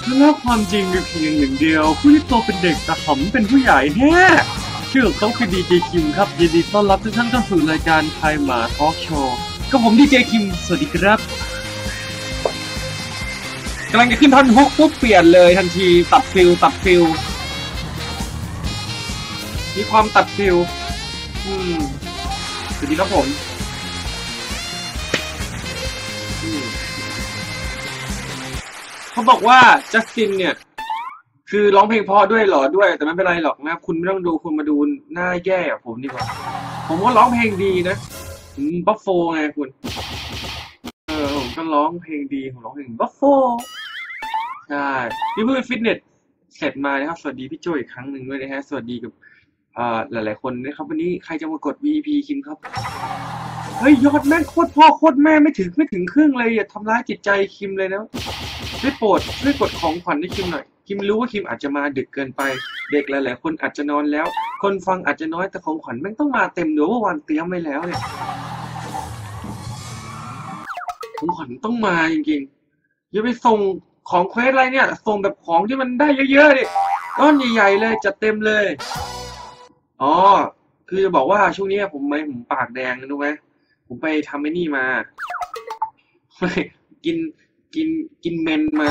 แล้วความจริงมีเพียงหนึ่งเดียวผู้ที่โตเป็นเด็กแต่หำเป็นผู้ใหญ่แน่ชื่อของเขาคือดีเจคิมครับยินดีต้อนรับทุกท่านเข้าสู่รายการไทยหมาทอล์กโชว์กับผมดีเจคิมสวัสดีครับกำลังจะขึ้นท่อนฮุกปุ๊บเปลี่ยนเลยทันทีตัดฟิลมีความตัดฟิลสวัสดีครับผมเขาบอกว่าจัสตินเนี่ยคือร้องเพลงเพราะด้วยหรอด้วยแต่ไม่เป็นไรหรอกนะคุณไม่ต้องดูคุณมาดูหน้าแย่กับผมดีกว่าผมก็ร้องเพลงดีนะบัฟโฟไงคุณผมก็ร้องเพลงดีผมร้องเพลงบัฟโฟใช่พี่เพิ่งฟิตเนสเสร็จมานะครับสวัสดีพี่โจอีกครั้งหนึ่งด้วยนะฮะสวัสดีกับหลายๆคนนะครับวันนี้ใครจะมากด VP คิมครับเฮ้ยยอดแม่งโคตรพ่อโคตรแม่ไม่ถึงครึ่งเลยอย่าทำร้ายจิตใจคิมเลยนะได้โปรดช่วยกดของขวัญให้คิมหน่อยคิมรู้ว่าคิมอาจจะมาดึกเกินไปเด็กหลายๆคนอาจจะนอนแล้วคนฟังอาจจะน้อยแต่ของขวัญแม่งต้องมาเต็มเดี๋ยวว่าวันเตรียมไว้แล้วเนี่ยของขวัญต้องมาจริงๆอย่าไปส่งของเควสอะไรเนี่ยส่งแบบของที่มันได้เยอะๆดิก้อนใหญ่ๆเลยจัดเต็มเลยอ๋อคือจะบอกว่าช่วงนี้ผมปากแดงรู้ไหมผมไปทำไอ้นี่มากินกินเมนมา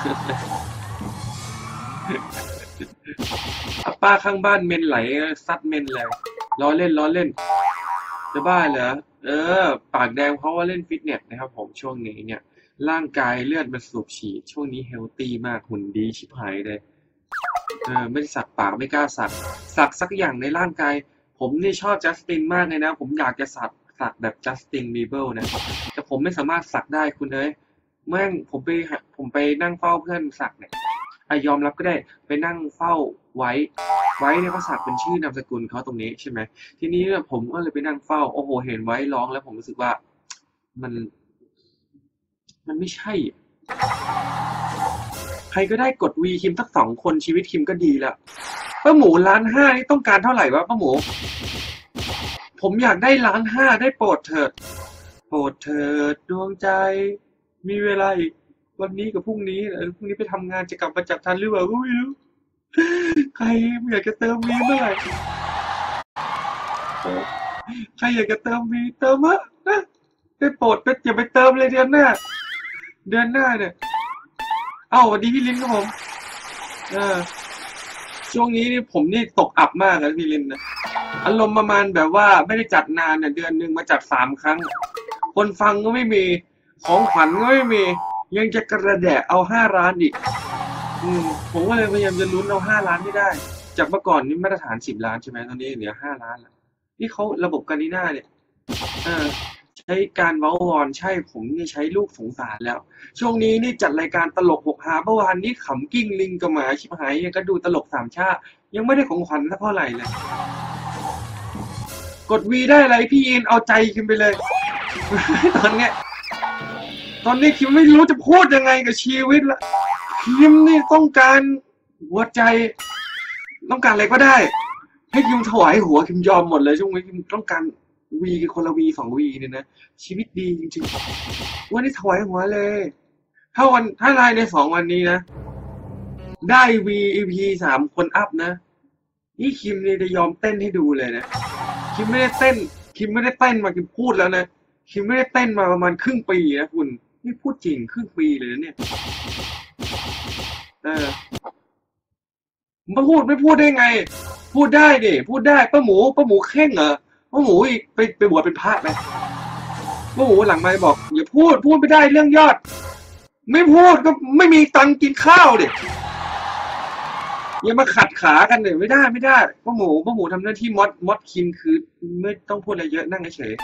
ป้าข้างบ้านเมนไหลซัดเมนเลยล้อเล่นจะบ้าเหรอปากแดงเพราะว่าเล่นฟิตเนสนะครับผมช่วงนี้เนี่ยร่างกายเลือดมันสูบฉีดช่วงนี้เฮลตี้มากหุ่นดีชิบหายเลยไม่ได้สักปากไม่กล้าสักสักอย่างในร่างกายผมนี่ชอบจัสตินมากเลยนะผมอยากจะสักแบบจัสตินบีเบิลนะแต่ผมไม่สามารถสักได้คุณแม่งผมไปนั่งเฝ้าเพื่อนสักเนี่ยยอมรับก็ได้ไปนั่งเฝ้าไว้เนี่ยเขาสักเป็นชื่อนามสกุลเขาตรงนี้ใช่ไหมทีนี้ผมก็เลยไปนั่งเฝ้าโอ้โหเห็นไว้ร้องแล้วผมรู้สึกว่ามันไม่ใช่ใครก็ได้กดวีคิมสัก2 คนชีวิตคิมก็ดีแล้วป้าหมู1,500,000นี่ต้องการเท่าไหร่วะป้าหมูผมอยากได้1,500,000ได้โปรดเถิดดวงใจมีเวลาอีกวันนี้กับพรุ่งนี้พรุ่งนี้ไปทำงานจะกลับมาจับทันหรือเปล่าก็ไม่รู้ใครอยากจะเติมวีเมื่อไหร่ใครอยากจะเติมวีเติมอะนะไปโปรดอย่าไปเติมเลยเดือนหน้าเนี่ยสวัสดีพี่ลินครับผมช่วงนี้นี่ผมนี่ตกอับมากนะพี่ลินนะอารมณ์ประมาณแบบว่าไม่ได้จัดนานเนี่ยเดือนนึงมาจัด3 ครั้งคนฟังก็ไม่มีของขวัญก็ไม่มียังจะกระแดะเอา5 ล้านอีกผมก็เลยพยายามจะลุ้นเอา5 ล้านให้ได้จากเมื่อก่อนนี่มาตรฐาน10 ล้านใช่ไหมตอนนี้เหลือ5 ล้านแล้วนี่เขาระบบกาลิน่าเนี่ยใช้การเว้าวอนใช่ผมนี่ใช้ลูกสงสารแล้วช่วงนี้นี่จัดรายการตลก6 หาเมื่อวานนี้ขำกิ้งลิงกับหมาชิบหายยังก็ดูตลก3 ชายังไม่ได้ของขวัญสักเท่าไหร่เลยกดวีได้อะไรพี่อินเอาใจคิมไปเลยตอนนี้คิมไม่รู้จะพูดยังไงกับชีวิตละคิมนี่ต้องการหัวใจต้องการอะไรก็ได้ให้คิมถวายหัวคิมยอมหมดเลยช่วงนี้คิมต้องการวีคนละวี2 วีเนี่ยนะชีวิตดีจริงๆวันนี้ถวายหัวเลยถ้าไลน์ใน2 วันนี้นะได้ VEP 3 คนอัพนะนี่คิมเนี่ยจะยอมเต้นให้ดูเลยนะคิมไม่ได้เต้นมาคิมพูดแล้วนะคิมไม่ได้เต้นมาประมาณครึ่งปีนะคุณนี่พูดจริงครึ่งปีเลยนะเนี่ยไม่พูดได้ไงพูดได้ดิพูดได้ป้าหมูเข่งเหรอป้าหมูไปบวชเป็นพระไหมป้าหมูหลังมาบอกอย่าพูดไม่ได้เรื่องยอดไม่พูดก็ไม่มีตังกินข้าวดิอย่ามาขัดขากันเลยไม่ได้ป้าหมูทำหน้าที่มดคิมคือไม่ต้องพูดอะไรเยอะนั่งเฉย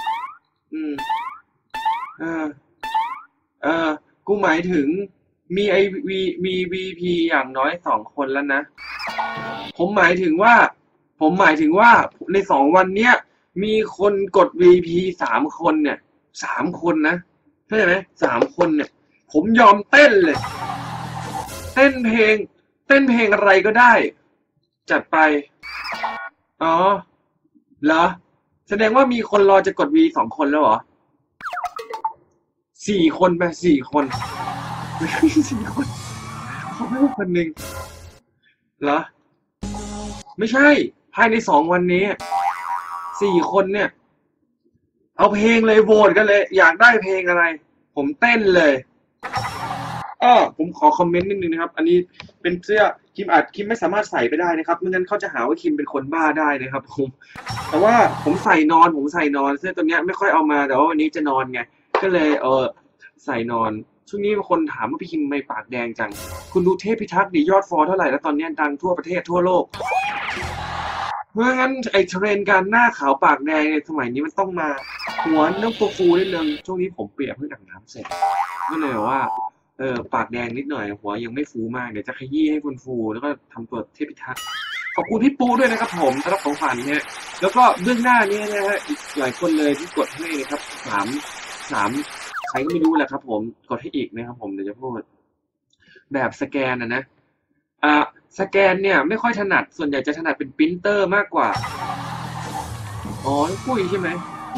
กูหมายถึงมีVP อย่างน้อย2 คนแล้วนะผมหมายถึงว่าใน2 วันเนี้ยมีคนกด VP 3 คนเนี่ย3 คนนะเข้าใจไหม3 คนเนี่ยผมยอมเต้นเลยเต้นเพลงอะไรก็ได้จัดไปอ๋อเหรอแสดงว่ามีคนรอจะกด V 2 คนแล้วเหรอ4 คนไป4 คน4 คนขอเพิ่มคนหนึ่งเหรอไม่ใช่ภายใน2 วันนี้4 คนเนี่ยเอาเพลงเลยโหวตกันเลยอยากได้เพลงอะไรผมเต้นเลยผมขอคอมเมนต์นิดนึงนะครับอันนี้เป็นเสื้อคิมไม่สามารถใส่ไปได้นะครับไม่งั้นเขาจะหาว่าคิมเป็นคนบ้าได้นะครับผมแต่ว่าผมใส่นอนเสื้อตัวเนี้ยไม่ค่อยเอามาแต่ว่าวันนี้จะนอนไงก็เลยใส่นอนช่วงนี้คนถามว่าพี่คิมไม่ปากแดงจังคุณดูเทพพิทักษ์ดิยอดฟอลเท่าไหร่แล้วตอนนี้ดังทั่วประเทศทั่วโลกเพราะงั้นไอ้เทรนด์การหน้าขาวปากแดงในสมัยนี้มันต้องมาหัวเรื่องตัวฟูนิดนึงช่วงนี้ผมเปียกเพิ่งอาบน้ำเสร็จก็เลยว่าปากแดงนิดหน่อยหัวยังไม่ฟูมากเดี๋ยวจะขยี้ให้ฟูแล้วก็ทำตัวเทพพิทักษ์ขอบคุณพี่ปูด้วยนะครับผมสำหรับของขวัญเนี่ยแล้วก็เบื้องหน้านี้นะฮะอีกหลายคนเลยที่กดให้นะครับสามใครก็ไม่รู้แหละครับผมกดให้อีกนะครับผมเดี๋ยวจะพูดแบบสแกนนะสแกนเนี่ยไม่ค่อยถนัดส่วนใหญ่จะถนัดเป็นปรินเตอร์มากกว่าอ๋อปุ้ยใช่ไหม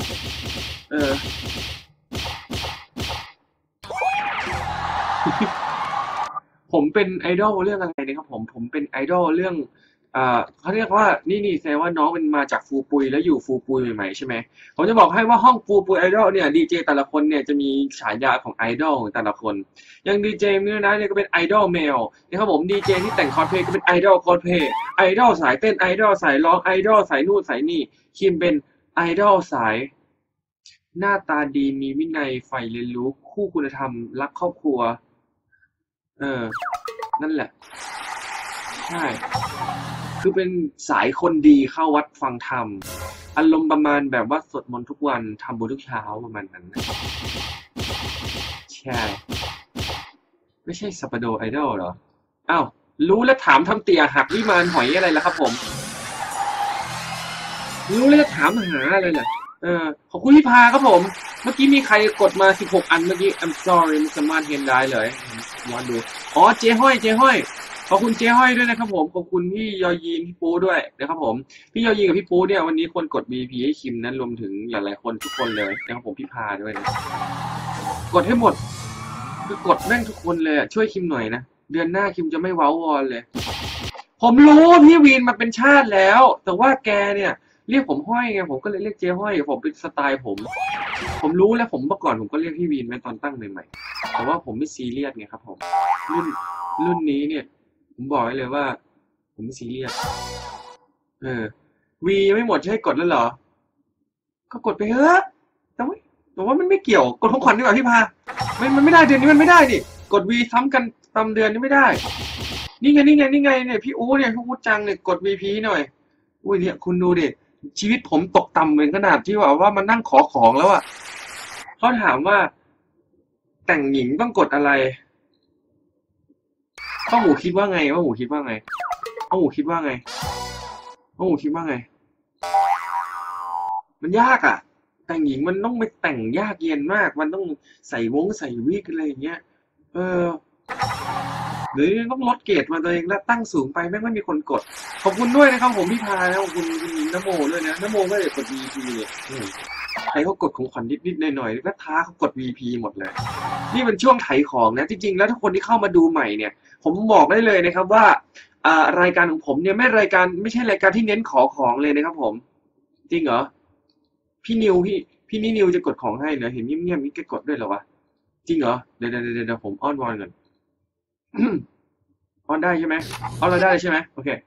ผมเป็นไอดอลเรื่องอะไรนะครับผมเป็นไอดอลเรื่องเขาเรียกว่านี่แสดงว่าน้องเป็นมาจากฟูปุยแล้วอยู่ฟูปุยใหม่ๆใช่ไหมผมจะบอกให้ว่าห้องฟูปุยไอดอลเนี่ยดีเจแต่ละคนเนี่ยจะมีฉายาของไอดอลของแต่ละคนอย่างดีเจเนี่ยนะเนี่ยก็เป็นไอดอลเมลนะครับผมดีเจที่แต่งคอสเพลย์ก็เป็นไอดอลคอสเพลย์ไอดอลสายเต้นไอดอลสายร้องไอดอลสายนู่นสายนี่คิมเป็นไอดอลสายหน้าตาดีมีวินัยใฝ่เรียนรู้คู่คุณธรรมรักครอบครัวนั่นแหละใช่คือเป็นสายคนดีเข้าวัดฟังธรรมอารมณ์ประมาณแบบว่าสวดมนต์ทุกวันทำบุญทุกเช้าประมาณนั้นนะใช่ไม่ใช่สัปโดไอดอลเหรออ้าวรู้แล้วถามทำเตี่ยหักวิมานหอยอะไรล่ะครับผมรู้แล้วจะถามหาอะไรล่ะขอบคุณพี่พาครับผมเมื่อกี้มีใครกดมา16 อันเมื่อกี้ I'm sorry ไม่สามารถเห็นได้เลยย้อนดูอ๋อเจ๊ห้อยขอบคุณเจ๊ห้อยด้วยนะครับผมขอบคุณพี่ยอยีนพี่ปูด้วยนะครับผมพี่ยอยีนกับพี่ปูเนี่ยวันนี้คนกด VP ให้คิมนั้นรวมถึงหลายๆคนทุกคนเลยนะครับผมพี่พาด้วยนะกดให้หมดคือกดแม่งทุกคนเลยช่วยคิมหน่อยนะเดือนหน้าคิมจะไม่เว้าวอนเลยผมรู้พี่วีนมาเป็นชาติแล้วแต่ว่าแกเนี่ยเรียกผมห้อยไงผมก็เลยเรียกเจ๊ห้อยผมเป็นสไตล์ผมรู้แล้วผมเมื่อก่อนผมก็เรียกพี่วีนมาตอนตั้งใหม่ๆแต่ว่าผมไม่ซีเรียสไงครับผมรุ่นนี้เนี่ยผมบอกไว้เลยว่าผมไม่ซีเรียสวียังไม่หมดจะให้กดแล้วเหรอก็กดไปเถอะแต่ว่ามันไม่เกี่ยวกดของขวัญดีกว่าพี่พามันไม่ได้เดือนนี้มันไม่ได้ดิกดวีซ้ำกันตามเดือนนี้ไม่ได้นี่ไงเนี่ยพี่อู้เนี่ยพี่อู้จังเนี่ยกด VP หน่อยอุ้ยเนี่ยคุณดูดิชีวิตผมตกต่ำเป็นขนาดที่ว่ามันนั่งขอของแล้วอ่ะเขาถามว่าแต่งหญิงต้องกดอะไรป้าหมูคิดว่าไงป้าหมูคิดว่าไงป้าหมูคิดว่าไงป้าหมูคิดว่าไงมันยากอ่ะแต่งหญิงมันต้องไปแต่งยากเย็นมากมันต้องใส่วิกอะไรอย่างเงี้ยหรือต้องลดเกรดมาตัวเองแล้วตั้งสูงไปไม่มีคนกดขอบคุณด้วยนะครับผมพี่พานะขอบคุณนโมด้วยนะนโมก็เลยกด VP เนี่ยใครเขากดของขวัญนิดหน่อยก็ท้าเขากด VP หมดเลยนี่เป็นช่วงไถของนะจริงๆแล้วทุกคนที่เข้ามาดูใหม่เนี่ยผมบอกได้เลยนะครับว่ารายการของผมเนี่ยไม่ใช่รายการที่เน้นขอของเลยนะครับผมจริงเหรอพี่นิวจะกดของให้เหรอเห็นเงียบๆนี่แกกดด้วยเหรอวะจริงเหรอเดี๋ยวผมอ้อนวอนก่อนอ้อนได้ใช่ไหมอ้อนเราได้ใช่ไหมโอเค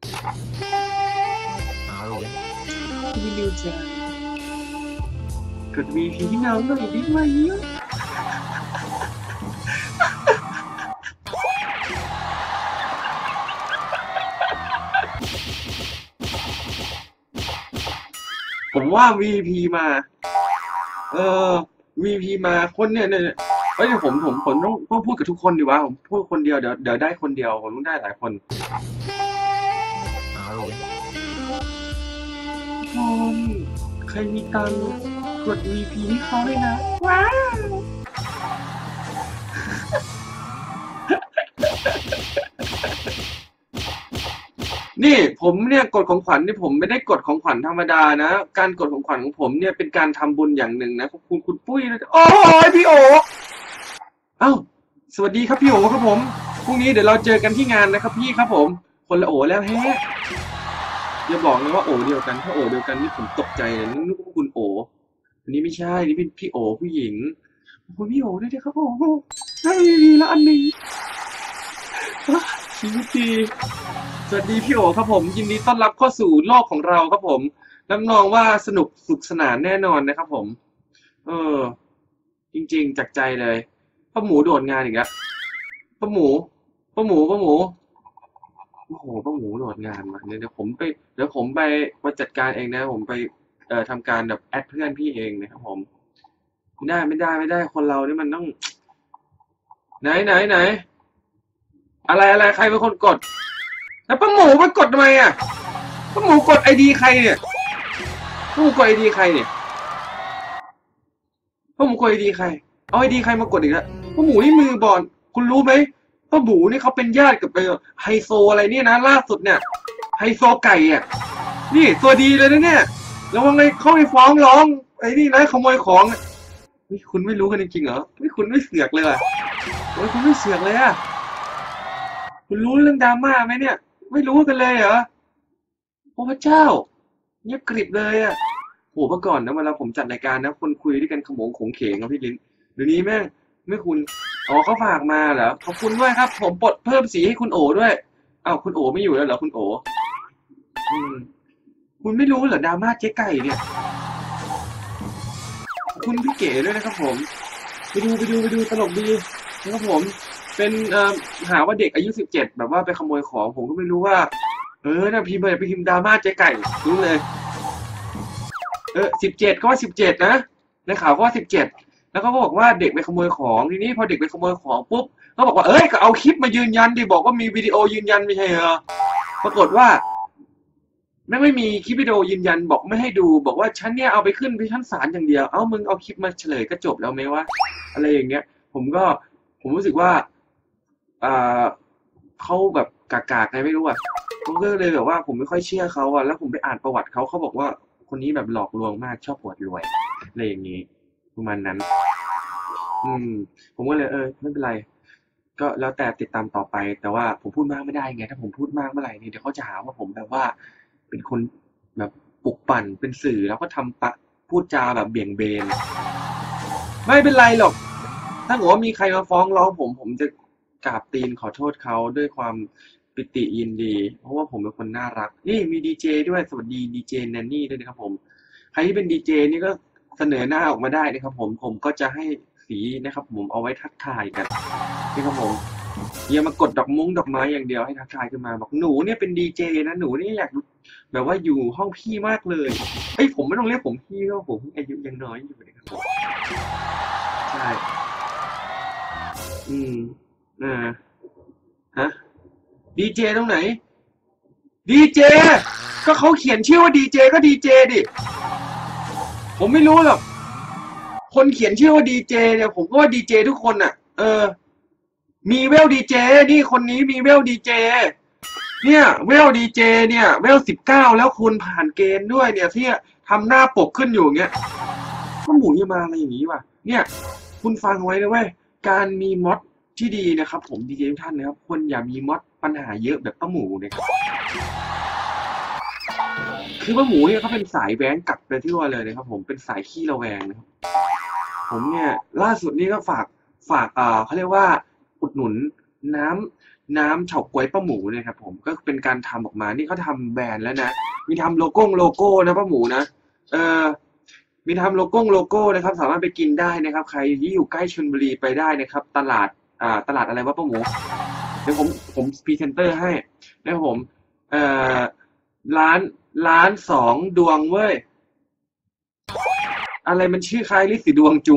พี่นิวจะกด VP ที่น้องหน่อยได้ไหมผมว่า VP มาVP มาคนเนี่ยเฮ้ยผมต้องพูดกับทุกคนดีวะผมพูดคนเดียวเดี๋ยวได้คนเดียวผมต้องได้หลายคนใครมีตังค์กด VP ให้เขาเลยนะว้าวนี่ผมเนี่ยกดของขวัญนี่ผมไม่ได้กดของขวัญธรรมดานะการกดของขวัญของผมเนี่ยเป็นการทำบุญอย่างหนึ่งนะขอบคุณปุ้ยนะโอ้ยพี่โอเอ้าสวัสดีครับพี่โอครับผมพรุ่งนี้เดี๋ยวเราเจอกันที่งานนะครับพี่ครับผมคนละโอแล้วแฮะอย่าบอกนะว่าโอเดียวกันถ้าโอเดียวกันนี่ผมตกใจเลยนึกว่าคุณโออันนี้ไม่ใช่นี่เป็นพี่โอผู้หญิงคุณพี่โอด้วยนะครับผมได้ดีแล้วอันหนึ่งชีวิตดีสวัสดีพี่โอครับผมยินดีต้อนรับเข้าสู่โลกของเราครับผมรับรองว่าสนุกสุขสนานแน่นอนนะครับผมเออจริงๆจากใจเลยป้าหมูโดดงานอีกแล้วป้าหมูป้าหมูโอ้โหป้าหมูโหลดงานมาเดี๋ยวผมไปจัดการเองนะผมไปทำการแบบแอดเพื่อนพี่เองนะครับผมไม่ได้คนเรานี่มันต้องไหนอะไรใครเป็นคนกดแล้วป้าหมูไปกดทำไมอ่ะป้าหมูกดไอดีใครเนี่ยป้าหมูกดไอดีใครเนี่ยป้าหมูกดไอดีใครเอาไอดีใครมากดอีกแล้วป้าหมูนี่มือบอลคุณรู้ไหมป้าหมูนี่เขาเป็นญาติกับไฮโซอะไรเนี่ยนะล่าสุดเนี่ยไฮโซไก่อ่ะนี่ตัวดีเลยนะเนี่ยแล้วว่าไงเข้าไปฟ้องร้องไอ้นี่นะขโมยของนี่คุณไม่รู้กันจริงๆเหรอนี่คุณไม่เสือกเลยอ่ะโอ้ยคุณไม่เสือกเลยอ่ะคุณรู้เรื่องดราม่าไหมเนี่ยไม่รู้กันเลยเหรอโอ้พระเจ้าเงียบกริบเลยอ่ะโหเมื่อก่อนนะเวลาผมจัดรายการนะคนคุยด้วยกันขโมงโขงเขงครับพี่ลิ้นเดี๋ยวนี้แม่งไม่คุณอ๋อเขาฝากมาเหรอขอบคุณด้วยครับผมปลดเพิ่มสีให้คุณโอด้วยอ้าวคุณโอไม่อยู่แล้วเหรอคุณโออืมคุณไม่รู้เหรอดราม่าเจ๊ไก่เนี่ยคุณพี่เก๋ด้วยนะครับผมไปดูตลกดีนะครับผมเป็นหาว่าเด็กอายุ17แบบว่าไปขโมยของผมก็ไม่รู้ว่าน่ะพิมพ์ไปพิมพ์ดราม่าเจ๊ไก่รู้เลย17ก็ว่า17นะในข่าวก็ว่า17แล้วเขาก็บอกว่าเด็กไปขโมยของทีนี้พอเด็กไปขโมยของปุ๊บเขาบอกว่าก็เอาคลิปมายืนยันดิบอกว่ามีวิดีโอยืนยันไม่ใช่เหรอปรากฏว่าไม่มีคลิปวิดีโอยืนยันบอกไม่ให้ดูบอกว่าฉันเนี่ยเอาไปขึ้นไปชั้นศาลอย่างเดียวมึงเอาคลิปมาเฉลยก็จบแล้วไหมวะอะไรอย่างเงี้ยผมรู้สึกว่าอ่าเขาแบบกากๆไงไม่รู้อ่ะผมก็เลยแบบว่าผมไม่ค่อยเชื่อเขาอ่ะแล้วผมไปอ่านประวัติเขาบอกว่าคนนี้แบบหลอกลวงมากชอบอวดรวยอะไรอย่างงี้ประมาณนั้นอืมผมก็เลยไม่เป็นไรก็แล้วแต่ติดตามต่อไปแต่ว่าผมพูดมากไม่ได้ไงถ้าผมพูดมากเมื่อไหร่นี่เดี๋ยวเขาจะหาว่าผมแบบว่าเป็นคนแบบปลุกปั่นเป็นสื่อแล้วก็ทำพูดจาแบบเบี่ยงเบนไม่เป็นไรหรอกถ้าเกิดว่ามีใครมาฟ้องร้องผมจะกราบตีนขอโทษเขาด้วยความปิติยินดีเพราะว่าผมเป็นคนน่ารักนี่มีดีเจด้วยสวัสดีดีเจแนนนี่ด้วยนะครับผมใครที่เป็นดีเจนี่ก็เสนอหน้าออกมาได้นะครับผมก็จะให้สีนะครับผมเอาไว้ทักทายกันนะครับผมอย่ามากดดอกไม้อย่างเดียวให้ทักทายขึ้นมาบอกหนูเนี่ยเป็นดีเจนะหนูนี่อยากแบบว่าอยู่ห้องพี่มากเลยผมไม่ต้องเรียกผมพี่เพราะผมอายุยังน้อยอยู่นะครับผมใช่อืมอ่าฮะดีเจตรงไหนดีเจก็เขาเขียนชื่อว่าดีเจก็ดีเจดิผมไม่รู้หรอกคนเขียนชื่อว่าดีเจเนี่ยผมก็ว่าดีเจทุกคนอ่ะมีเวลดีเจนี่คนนี้มีเวลดีเจเนี่ยเวลดีเจเนี่ยเวล19แล้วคุณผ่านเกณฑ์ด้วยเนี่ยที่ทำหน้าปกขึ้นอยู่เงี้ยก็หมูยังมาอะไรอย่างนี้ว่ะเนี่ยคุณฟังไว้นะเว้ยการมีม็อดที่ดีนะครับผมดีเจทุกท่านนะครับควรอย่ามีม็อดปัญหาเยอะแบบป้าหมูนะครับคือป้าหมูเนี่ยเขาเป็นสายแว้งกลับไปที่ว่าเลยนะครับผมเป็นสายขี้ระแวงนะครับผมเนี่ยล่าสุดนี่ก็ฝากเขาเรียกว่าอุดหนุนน้น้ำเฉาก๊วยป้าหมูเนี่ยครับผมก็เป็นการทำออกมานี่เขาทำแบรนด์แล้วนะมีทำโลโก้นะป้าหมูนะเออมีทำโลโก้นะครับสามารถไปกินได้นะครับใครที่อยู่ใกล้ชลบุรีไปได้นะครับตลาดอะไรวะป้าหมูเดี๋ยวผมพรีเซนเตอร์ให้นะครับผมเอ่อร้าน2 ดวงเว้ยอะไรมันชื่อคล้ายลิสีดวงจุง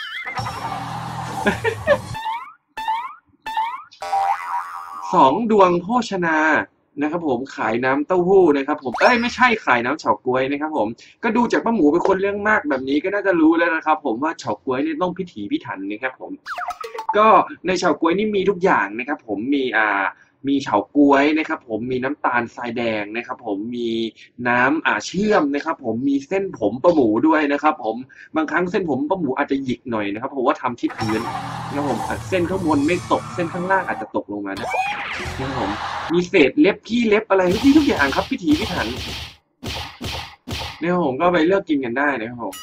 2 ดวงโภชนานะครับผมขายน้ำเต้าหู้นะครับผมไม่ใช่ขายน้ำเฉาก๊วยนะครับผมก็ดูจากป้าหมูเป็นคนเรื่องมากแบบนี้ก็น่าจะรู้แล้วนะครับผมว่าเฉาก๊วยนี่ต้องพิถีพิถันนะครับผมก็ในเฉาก๊วยนี่มีทุกอย่างนะครับผมมีเฉาก๊วยนะครับผมมีน้ำตาลทรายแดงนะครับผมมีน้ำเชื่อมนะครับผมมีเส้นผมป้าหมูด้วยนะครับผมบางครั้งเส้นผมป้าหมูอาจจะหยิกหน่อยนะครับเพราะว่าทำที่พื้นนะครับผมเส้นข้างบนไม่ตกเส้นข้างล่างอาจจะตกลงมานะครับผมมีเศษเล็บขี้เล็บอะไรทุกอย่างครับพิถีพิถันนะครับผมก็ไปเลือกกินกันได้นะครับผม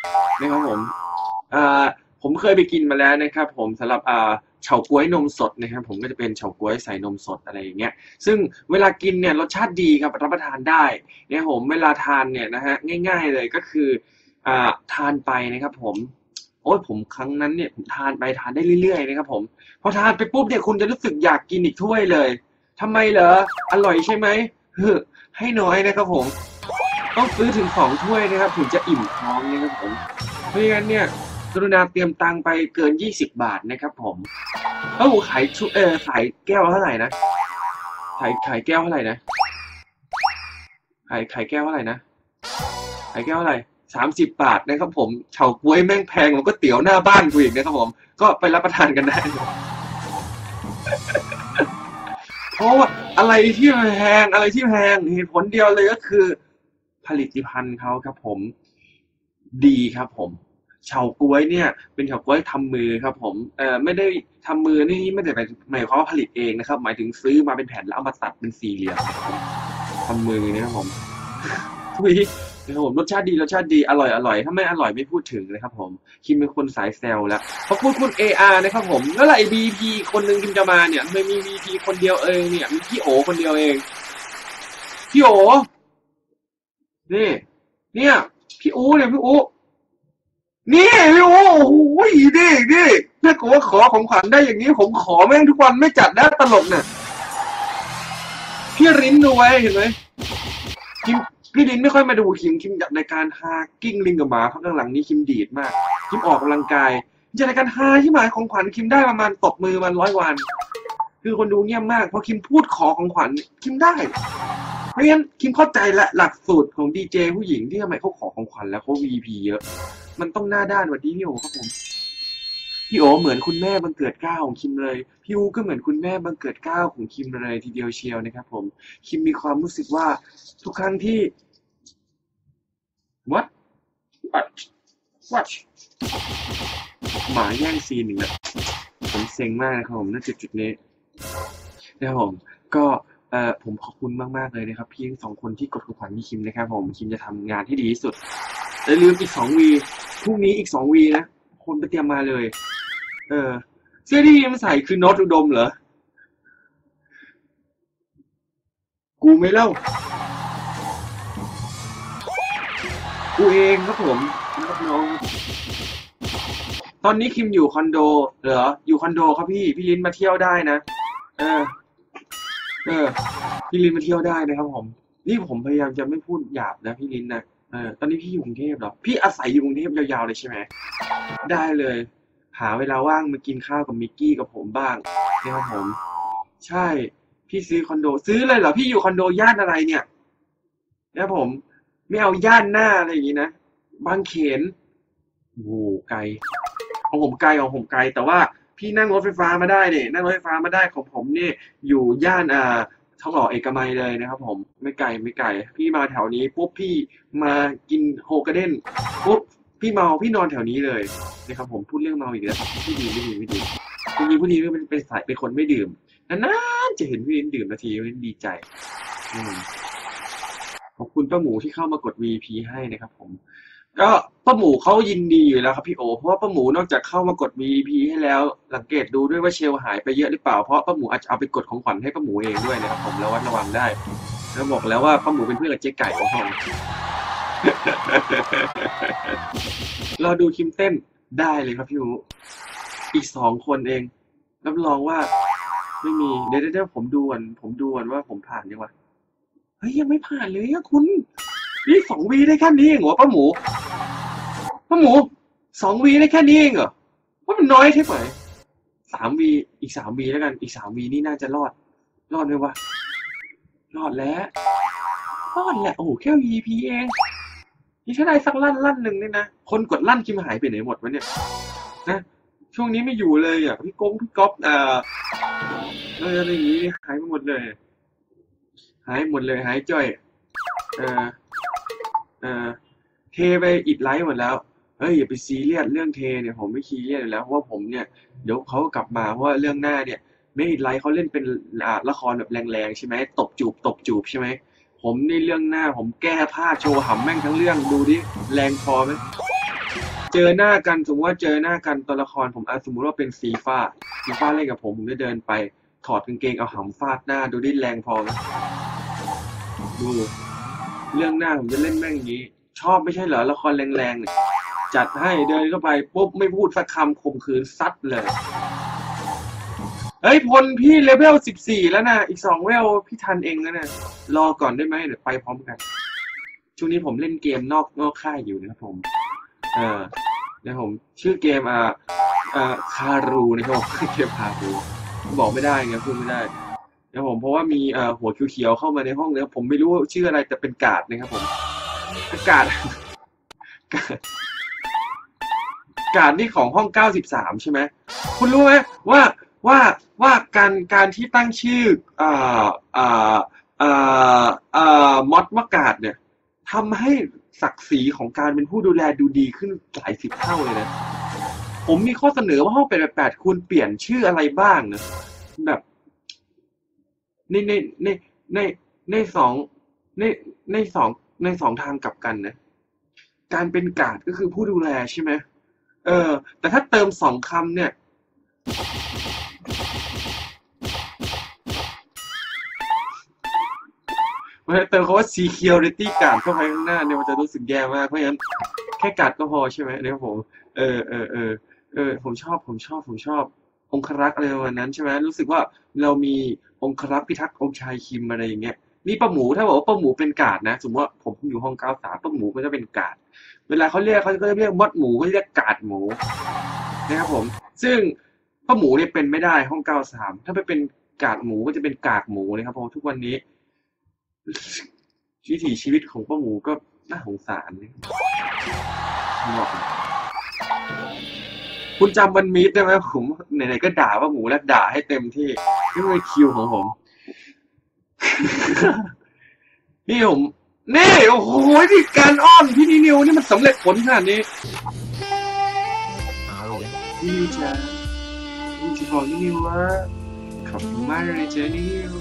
อ่าผมเคยไปกินมาแล้วนะครับผมสำหรับเฉาก๊วยนมสดนะครับผมก็จะเป็นเฉาก๊วยใส่นมสดอะไรอย่างเงี้ยซึ่งเวลากินเนี่ยรสชาติดีครับรับประทานได้นะครับผมเวลาทานเนี่ยนะฮะง่ายๆเลยก็คือทานไปนะครับผมโอ้ยผมครั้งนั้นเนี่ยผมทานไปทานได้เรื่อยๆนะครับผมพอทานไปปุ๊บเนี่ยคุณจะรู้สึกอยากกินอีกถ้วยเลยทำไมเหรออร่อยใช่ไหมให้น้อยนะครับผมต้องซื้อถึง2 ถ้วยนะครับถึงจะอิ่มท้องนะครับผมเพราะงั้นเนี่ยกรุณาเตรียมตังค์ไปเกิน20 บาทนะครับผมขายขายแก้วเท่าไหร่นะขายแก้วเท่าไหร่นะขายแก้วเท่าไหร่นะขายแก้วเท่าไหร่30 บาทนะครับผมเฉาก๊วยแม่งแพงกว่าก๋วยเตี๋ยวหน้าบ้านกูอีกนะครับผมก็ไปรับประทานกันได้เพราะว่าอะไรที่แพงเหตุผลเดียวเลยก็คือผลิตภัณฑ์เขาครับผมดีครับผมเฉาก๊วยเนี่ยเป็นเฉาก๊วยทำมือครับผมไม่ได้ทำมือนี่ไม่ได้หมายความว่าผลิตเองนะครับหมายถึงซื้อมาเป็นแผ่นแล้วเอามาตัดเป็นสี่เหลี่ยมทำมือนะครับผมทุยนะครับผมรสชาติดีอร่อยถ้าไม่อร่อยไม่พูดถึงเลยครับผมคิมเป็นคนสายแซวแล้วพอพูดคุณ AR นะครับผมแล้วไอ้ BP คนหนึ่งคิมจะมาเนี่ยทำไมมี BP คนเดียวเองเนี่ยมีพี่โอคนเดียวเองพี่โอนี่เนี่ยพี่อูเนี่ยพี่อูนี่พี่อูโอ้โหนี่ถ้าเกิดว่าขอของขวัญได้อย่างนี้ผมขอแม่งทุกวันไม่จัดได้ตลกเนี่ยพี่ริ้นดูไว้เห็นไหมคิมพี่ริ้นไม่ค่อยมาดูคิมจัดรายการฮากิ้งลิงกับหมาพักหลังๆนี้คิมดีดมากคิมออกกำลังกายจัดรายการฮาที่หมายของขวัญคิมได้ประมาณตบมือมัน100 วันคือคนดูเงียบมากพอคิมพูดขอของขวัญคิมได้เพราะงั้นคิมเข้าใจละหลักสูตรของดีเจผู้หญิงที่ทำไมเขาขอของขวัญแล้วเขา VP เยอะมันต้องหน้าด้านกว่าที่พี่โอครับผมพี่โอเหมือนคุณแม่บังเกิดเกล้าของคิมเลยพี่อูก็เหมือนคุณแม่บังเกิดเกล้าของคิมเลยทีเดียวเชียวนะครับผมคิมมีความรู้สึกว่าทุกครั้งที่ what what what หมาแย่งซีนหนึ่งนะผมเซ็งมากนะครับผมณจุดนี้นะครับผมก็ผมขอบคุณมากๆเลยนะครับพี่ทั้ง2 คนที่กดของขวัญให้คิมนะครับผมคิมจะทำงานให้ดีที่สุดอย่าลืมอีก2 วีพรุ่งนี้อีก2 วีนะคนไปเตรียมมาเลยเสื้อที่คิมใส่คือโน้ตอุดมเหรอกูไม่เล่ากูเองครับผมรับน้องตอนนี้คิมอยู่คอนโดเหรออยู่คอนโดครับพี่ลิ้นมาเที่ยวได้นะเออเออพี่ลิ้นมาเที่ยวได้นะครับผมนี่ผมพยายามจะไม่พูดหยาบนะพี่ลิ้นนะตอนนี้พี่อยู่กรุงเทพเหรอพี่อาศัยอยู่กรุงเทพยาวๆเลยใช่ไหมได้เลยหาเวลาว่างมากินข้าวกับมิกกี้กับผมบ้างนะครับผมใช่พี่ซื้อคอนโดซื้อเลยเหรอพี่อยู่คอนโดย่านอะไรเนี่ยนะครับผมไม่เอาย่านหน้าอะไรอย่างนี้นะบางเขนโอ้โหไกลของผมไกลแต่ว่าพี่นั่งรถไฟฟ้ามาได้เนี่ยนั่งรถไฟฟ้ามาได้ของผมเนี่ยอยู่ย่านทองหล่อเอกมัยเลยนะครับผมไม่ไกลพี่มาแถวนี้ปุ๊บพี่มากินโฮกาเด้นปุ๊บพี่เมาพี่นอนแถวนี้เลยนะครับผมพูดเรื่องเมาอีกแล้วไม่ดีจริงๆผู้ดีเป็นสายเป็นคนไม่ดื่มนานๆจะเห็นพี่ลิ้นดื่มนาทีลิ้นดีใจขอบคุณป้าหมูที่เข้ามากด VP ให้นะครับผมก็ป้าหมูเขายินดีอยู่แล้วครับพี่โอเพราะว่าป้าหมูนอกจากเข้ามากด VP ให้แล้วสังเกตดูด้วยว่าเชลหายไปเยอะหรือเปล่าเพราะป้าหมูอาจจะเอาไปกดของขวัญให้ป้าหมูเองด้วยนะครับผมระวังได้แล้วบอกแล้วว่าป้าหมูเป็นเพื่อนกับเจ๊ไก่ของผมเราดูคิมเต้นได้เลยครับพี่อูอีก2 คนเองรับรองว่าไม่มีเดี๋ยวผมดูก่อนว่าผมผ่านยังวะเฮ้ยยังไม่ผ่านเลยอะคุณนี่2 วีได้แค่นี้เองเหรอป้าหมู2 วีได้แค่นี้เองเหรอว่ามันน้อยใช่ไหม3 วีอีก3 วีแล้วกันอีก3 วีนี่น่าจะรอดไหมวะรอดแล้วโอ้โหแค่ VP เองนี่ถ้าได้สักลั่นหนึ่งเนี่ยนะคนกดลั่นคิมหายไปไหนหมดวะเนี่ยนะช่วงนี้ไม่อยู่เลยอ่ะพี่ก๊อฟอะไรอย่างนี้หายไปหมดเลยหายจ้อยเออเทไปอิดไลท์หมดแล้วเฮ้ยอย่าไปซีเรียสเรื่องเทเนี่ยผมไม่ซีเรียสอยู่แล้วเพราะว่าผมเนี่ยเดี๋ยวเขาก็กลับมาเพราะว่าเรื่องหน้าเนี่ยไม่ไลท์เขาเล่นเป็นละครแบบแรงๆใช่ไหมตบจูบใช่ไหมผมในเรื่องหน้าผมแก้ผ้าโชว์หำแม่งทั้งเรื่องดูดิแรงพอไหมเจอหน้ากันสมมติว่าเจอหน้ากันตัวละครผมสมมติว่าเป็นสีฟ้าเล่นกับผมจะเดินไปถอดกางเกงเอาหำฟาดหน้าดูดิแรงพอไหมดูเรื่องหน้าผมจะเล่นแม่งอย่างนี้ชอบไม่ใช่เหรอละครแรงๆเนี่ยจัดให้เดินเข้าไปปุ๊บไม่พูดสักคำข่มขืนซัดเลยเฮ้ยพลพี่เลเวล14แล้วนะอีก2เลเวลพี่ทันเองนะเนี่ยรอก่อนได้ไหมเดี๋ยวไปพร้อมกันช่วงนี้ผมเล่นเกมนอกค่ายอยู่นะครับผมนะผมชื่อเกมคารูนะครับผมเกมคารูบอกไม่ได้ไงพูดไม่ได้นะผมเพราะว่ามีหัวเขียวๆเข้ามาในห้องเนี่ยผมไม่รู้ว่าชื่ออะไรแต่เป็นการ์ดนะครับผมการ์ดการ์ดนี่ของห้อง93ใช่ไหมคุณรู้ไหมว่าการที่ตั้งชื่อมอดว่าการ์ดเนี่ยทำให้ศักดิ์ศรีของการเป็นผู้ดูแลดูดีขึ้นหลาย10 เท่าเลยนะผมมีข้อเสนอว่าห้อง888คุณเปลี่ยนชื่ออะไรบ้างนะแบบในในสองในในสองทางกลับกันนะการเป็นการ์ดก็คือผู้ดูแลใช่ไหมแต่ถ้าเติม2 คำเนี่ยมันจะเติมคำว่า security guard เข้าไปข้างหน้าเนี่ยมันจะรู้สึกแย่มากเพราะฉะนั้นแค่การ์ดก็พอใช่ไหมนะครับผมผมชอบองครักษ์อะไรประมาณนั้นใช่ไหมรู้สึกว่าเรามีองครักษ์พิทักษ์องค์ชายคิมอะไรอย่างเงี้ยมีป้าหมูถ้าบอกว่าป้าหมูเป็นการ์ดนะสมมติว่าผมอยู่ห้อง93ป้าหมูก็จะเป็นการ์ดเวลาเขาเรียกเขาจะเรียกมดหมูเขาเรียกการ์ดหมูนะครับผมซึ่งป้าหมูเนี่ยเป็นไม่ได้ห้อง93ถ้าไปเป็นการ์ดหมูก็จะเป็นกากหมูนะครับเพราะทุกวันนี้วิถีชีวิตของป้าหมูก็น่าสงสารนะบอกคุณจำวันมีดได้ไหมผมไหนๆก็ด่าป้าหมูแล้วด่าให้เต็มที่นี่เป็นคิวของผมนี่ผมนี่โอ้โหที่การอ้อนพี่นิวนี่มันสำเร็จผลขนาดนี้พี่นิวจ้าพี่จะบอกพี่นิวว่าขอบคุณมากเลยเจ้านิว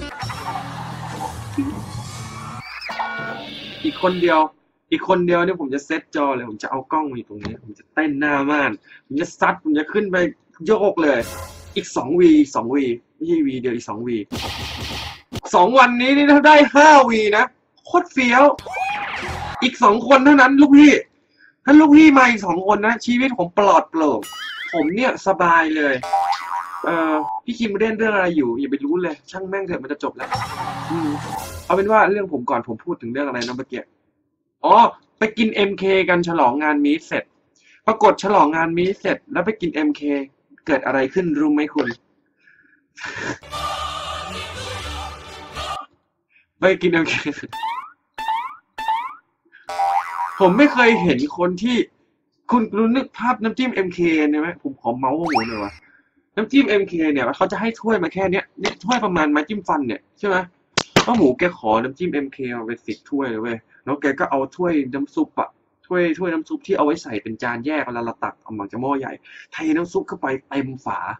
อีกคนเดียวเนี่ยผมจะเซตจอเลยผมจะเอากล้องมาอยู่ตรงนี้ผมจะเต้นหน้าม่านผมจะซัดผมจะขึ้นไปโยกเลยอีก2 วีไม่ใช่วีเดียวอีก2 วี2 วันนี้นี่ถ้าได้5 วีนะโคตรเฟี้ยวอีก2 คนเท่านั้นลูกพี่ถ้าลูกพี่มาอีก2 คนนะชีวิตผมปลอดโปร่งผมเนี่ยสบายเลยพี่คิมเล่นเรื่องอะไรอยู่อย่าไปรู้เลยช่างแม่งเถอะมันจะจบแล้วเอาเป็นว่าเรื่องผมก่อนผมพูดถึงเรื่องอะไรนะเมื่อกี้อ๋อไปกิน MK กันฉลองงานมีเสร็จปรากฏฉลองงานมีเสร็จแล้วไปกิน MK เกิดอะไรขึ้นรู้ไหมคุณไปกิน MK ผมไม่เคยเห็นคนที่คุณรู้นึกภาพน้ำจิ้ม MK เนี่ยไหมผมขอเมาส์หัวหน่อยวะน้ำจิ้ม MK เนี่ยเขาจะให้ถ้วยมาแค่เนี้ยถ้วยประมาณไม้จิ้มฟันเนี่ยใช่ไหมป้าหมูแกขอน้ำจิ้ม MK มาไป10 ถ้วยเลยเว้ยแล้วแกก็เอาถ้วยน้ำซุปถ้วยน้ำซุปที่เอาไว้ใส่เป็นจานแยกเวลาเราตักเอามาจากหม้อใหญ่เทน้ำซุปเข้าไปเต็มฝา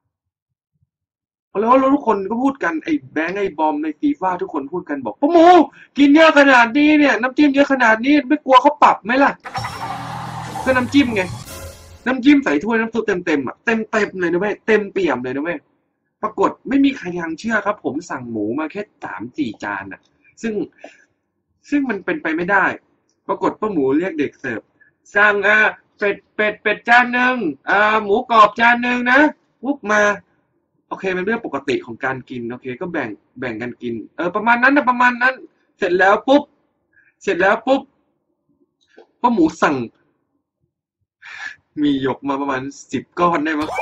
แล้วทุกคนก็พูดกันไอ้แบงค์ไอ้บอมในฟีฟ่าทุกคนพูดกันบอกป้าหมูกินเยอะขนาดนี้เนี่ยน้ำจิ้มเยอะขนาดนี้ไม่กลัวเขาปรับไหมล่ะก็น้ำจิ้มไงน้ำจิ้มใส่ถ้วยน้ำซุปเต็มเต็มเลยนะเว้ยเต็มเปี่ยมเลยนะเว้ยปรากฏไม่มีใครยังเชื่อครับผมสั่งหมูมาแค่3-4 จานน่ะซึ่งมันเป็นไปไม่ได้ปรากฏป้าหมูเรียกเด็กเสิร์ฟสั่งเป็ดจานนึงหมูกรอบจานนึงนะปุ๊บมาโอเคเป็นเรื่องปกติของการกินโอเคก็แบ่งกันกินประมาณนั้นนะประมาณนั้นเสร็จแล้วปุ๊บป้าหมูสั่งมีหยกมาประมาณ10 ก้อนได้มั้ง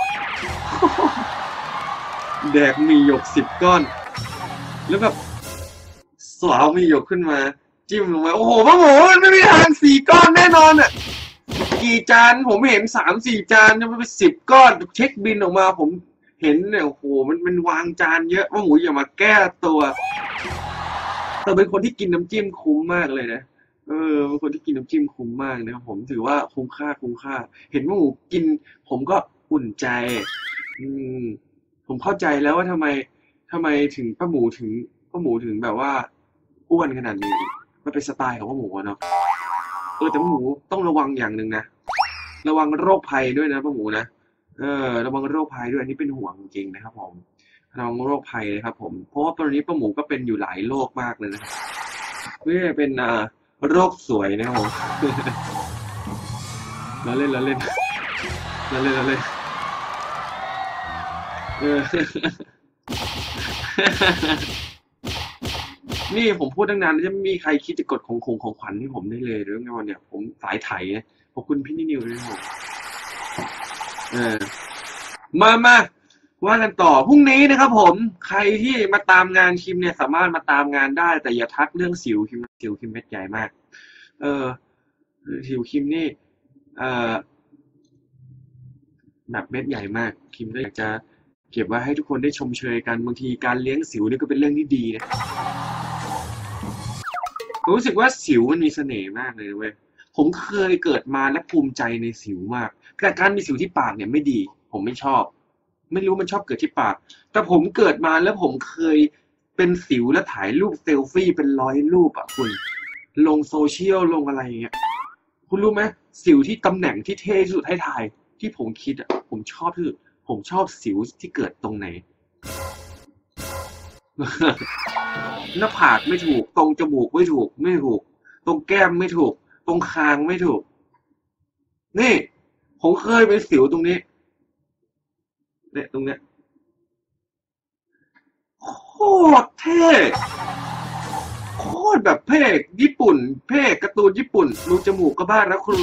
แดกมีหยก10 ก้อนแล้วแบบสาวมีหยกขึ้นมาจิ้มลงไปโอ้โหป้าหมูมันไม่มีทาง4 ก้อนแน่นอนอ่ะกี่จานผมเห็น3-4 จานจะไป10 ก้อนเช็คบินออกมาผมเห็นเนี่ยโอ้โหมันวางจานเยอะป้าหมูอย่ามาแก้ตัวแต่เป็นคนที่กินน้ำจิ้มคุ้มมากเลยนะเป็นคนที่กินน้ำจิ้มคุ้มมากนะครับผมถือว่าคุ้มค่าคุ้มค่าเห็นว่าหมูกินผมก็อุ่นใจอืมผมเข้าใจแล้วว่าทำไมถึงป้าหมูถึงแบบว่าอ้วนขนาดนี้มันเป็นสไตล์ของป้าหมูอะเนาะแต่ป้าหมูต้องระวังอย่างหนึ่งนะระวังโรคภัยด้วยนะป้าหมูนะระวังโรคภัยด้วยอันนี้เป็นห่วงจริงๆนะครับผมระวังโรคภัยนะครับผมเพราะว่าตอนนี้ป้าหมูก็เป็นอยู่หลายโรคมากเลยนะครับไม่ว่าจะเป็นโรคสวยนะครับผมเราเล่นเราเล่นเราเล่นเราเล่นเออ นี่ผมพูดตั้งนานแล้วจะไม่มีใครคิดจะกดของขวัญให้ผมได้เลยหรือไงวันเนี่ยผมสายไถนะขอบคุณพี่นิวด้วยนะครับผมเออมาว่ากันต่อพรุ่งนี้นะครับผมใครที่มาตามงานคิมเนี่ยสามารถมาตามงานได้แต่อย่าทักเรื่องสิวคิมเม็ดใหญ่มากเออสิวคิมนี่เออแบบเม็ดใหญ่มากคิมก็อยากจะเก็บไว้ให้ทุกคนได้ชมเชยกันบางทีการเลี้ยงสิวนี่ก็เป็นเรื่องที่ดีนะ ผมรู้สึกว่าสิวมันมีเสน่ห์มากเลยเว้ยผมเคยเกิดมาและภูมิใจในสิวมากแต่การมีสิวที่ปากเนี่ยไม่ดีผมไม่ชอบไม่รู้มันชอบเกิดที่ปากแต่ผมเกิดมาแล้วผมเคยเป็นสิวแล้วถ่ายรูปเซลฟี่เป็น100 รูปอ่ะคุณลงโซเชียลลงอะไรอย่างเงี้ยคุณรู้ไหมสิวที่ตำแหน่งที่เท่ที่สุดให้ทายที่ผมคิดอ่ะผมชอบที่สุดผมชอบสิวที่เกิดตรงไหน หน้าผากไม่ถูกตรงจมูกไม่ถูกตรงแก้มไม่ถูกตรงคางไม่ถูกนี่ผมเคยเป็นสิวตรงนี้เนี่ยตรงเนี้ยโคตรเท่โคตรแบบเพ่ญี่ปุ่นเพ่การ์ตูนญี่ปุ่นรูจมูกก็บ้าแล้วคุณ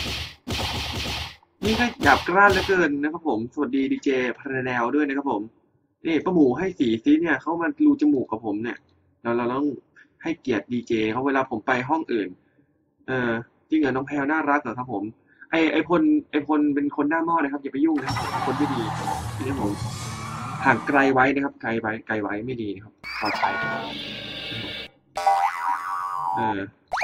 นี่ก็หยาบกร้านเหลือเกินนะครับผมสวัสดีดีเจพาราแนลด้วยนะครับผมนี่ป้าหมูให้สีซีเนี่ยเขามารูจมูกกับผมเนี่ยเราต้องให้เกียรติดีเจเขาเวลาผมไปห้องอื่น เออจริงเหรอน้องแพลวน่ารักเหรอครับผมไอพลเป็นคนหน้าหม้อนะครับอย่าไปยุ่งนะครับผมคนไม่ดีนี่ครับผมห่างไกลไว้นะครับไกลไว้ไม่ดีนะครับปลอดภัยเออ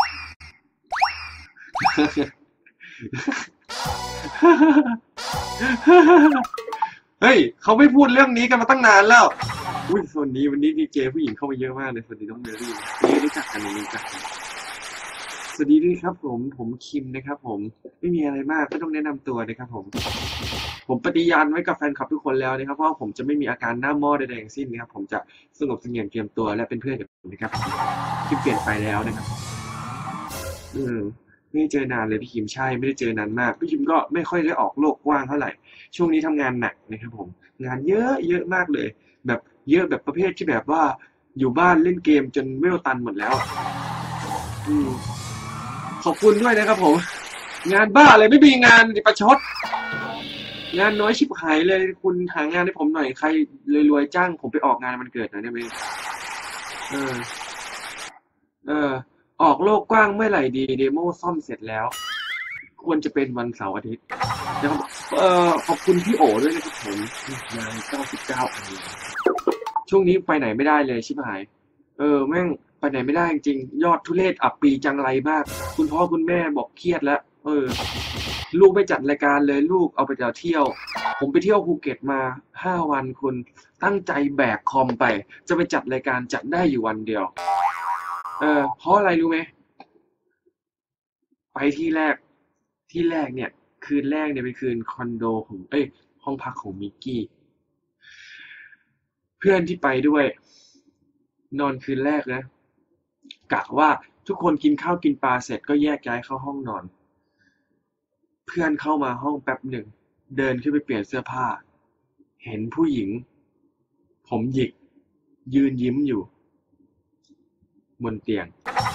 เฮ้ยเขาไม่พูดเรื่องนี้กันมาตั้งนานแล้วอุ้ยส่วนนี้วันนี้ดีเจผู้หญิงเข้ามาเยอะมากเลยสวัสดีน้องเมรี่นี่รู้จักกันรู้จักกัน สวัสดีด้วยครับผมคิมนะครับผมไม่มีอะไรมากก็ต้องแนะนำตัวนะครับผมปฏิญาณไว้กับแฟนคลับทุกคนแล้วนะครับเพราะว่าผมจะไม่มีอาการหน้าหม้อใดๆทั้งสิ้นนะครับผมจะสงบเสงี่ยมเตรียมตัวและเป็นเพื่อนกับผมนะครับคิมเปลี่ยนไปแล้วนะครับเออไม่ได้เจอนานเลยพี่คิมใช่ไม่ได้เจอนานมากพี่คิมก็ไม่ค่อยได้ออกโลกกว้างเท่าไหร่ช่วงนี้ทำงานหนักนะครับผมงานเยอะมากเลยแบบเยอะแบบประเภทที่แบบว่าอยู่บ้านเล่นเกมจนเวลตันหมดแล้วอะอืม ขอบคุณด้วยนะครับผมงานบ้าเลยไม่มีงานประชดงานน้อยชิบหายเลยคุณหางานให้ผมหน่อยใครรวยๆจ้างผมไปออกงานมันเกิดหน่อยได้ไหมเออเออออกโลกกว้างเมื่อไหร่ดีเดโมซ่อมเสร็จแล้วควรจะเป็นวันเสาร์อาทิตย์นะครับขอบคุณพี่โอด้วยนะครับผมงาน99 อันช่วงนี้ไปไหนไม่ได้เลยชิบหายแม่งไปไหนไม่ได้จริงๆยอดทุเรศอับปีจังไรมากคุณพ่อคุณแม่บอกเครียดแล้วลูกไม่จัดรายการเลยลูกเอาไปเที่ยวผมไปเที่ยวภูเก็ตมา5 วันคุณตั้งใจแบกคอมไปจะไปจัดรายการจัดได้อยู่วันเดียวเพราะอะไรรู้ไหมไปที่แรกเนี่ยคืนแรกเนี่ยเป็นคืนคอนโดของห้องพักของมิกกี้เพื่อนที่ไปด้วยนอนคืนแรกนะกะว่าทุกคนกินข้าวกินปลาเสร็จก็แยกย้ายเข้าห้องนอน เพื่อนเข้ามาห้องแป๊บหนึ่งเดินขึ้นไปเปลี่ยนเสื้อผ้าเห็นผู้หญิงผมหยิกยืนยิ้มอยู่บนเตียง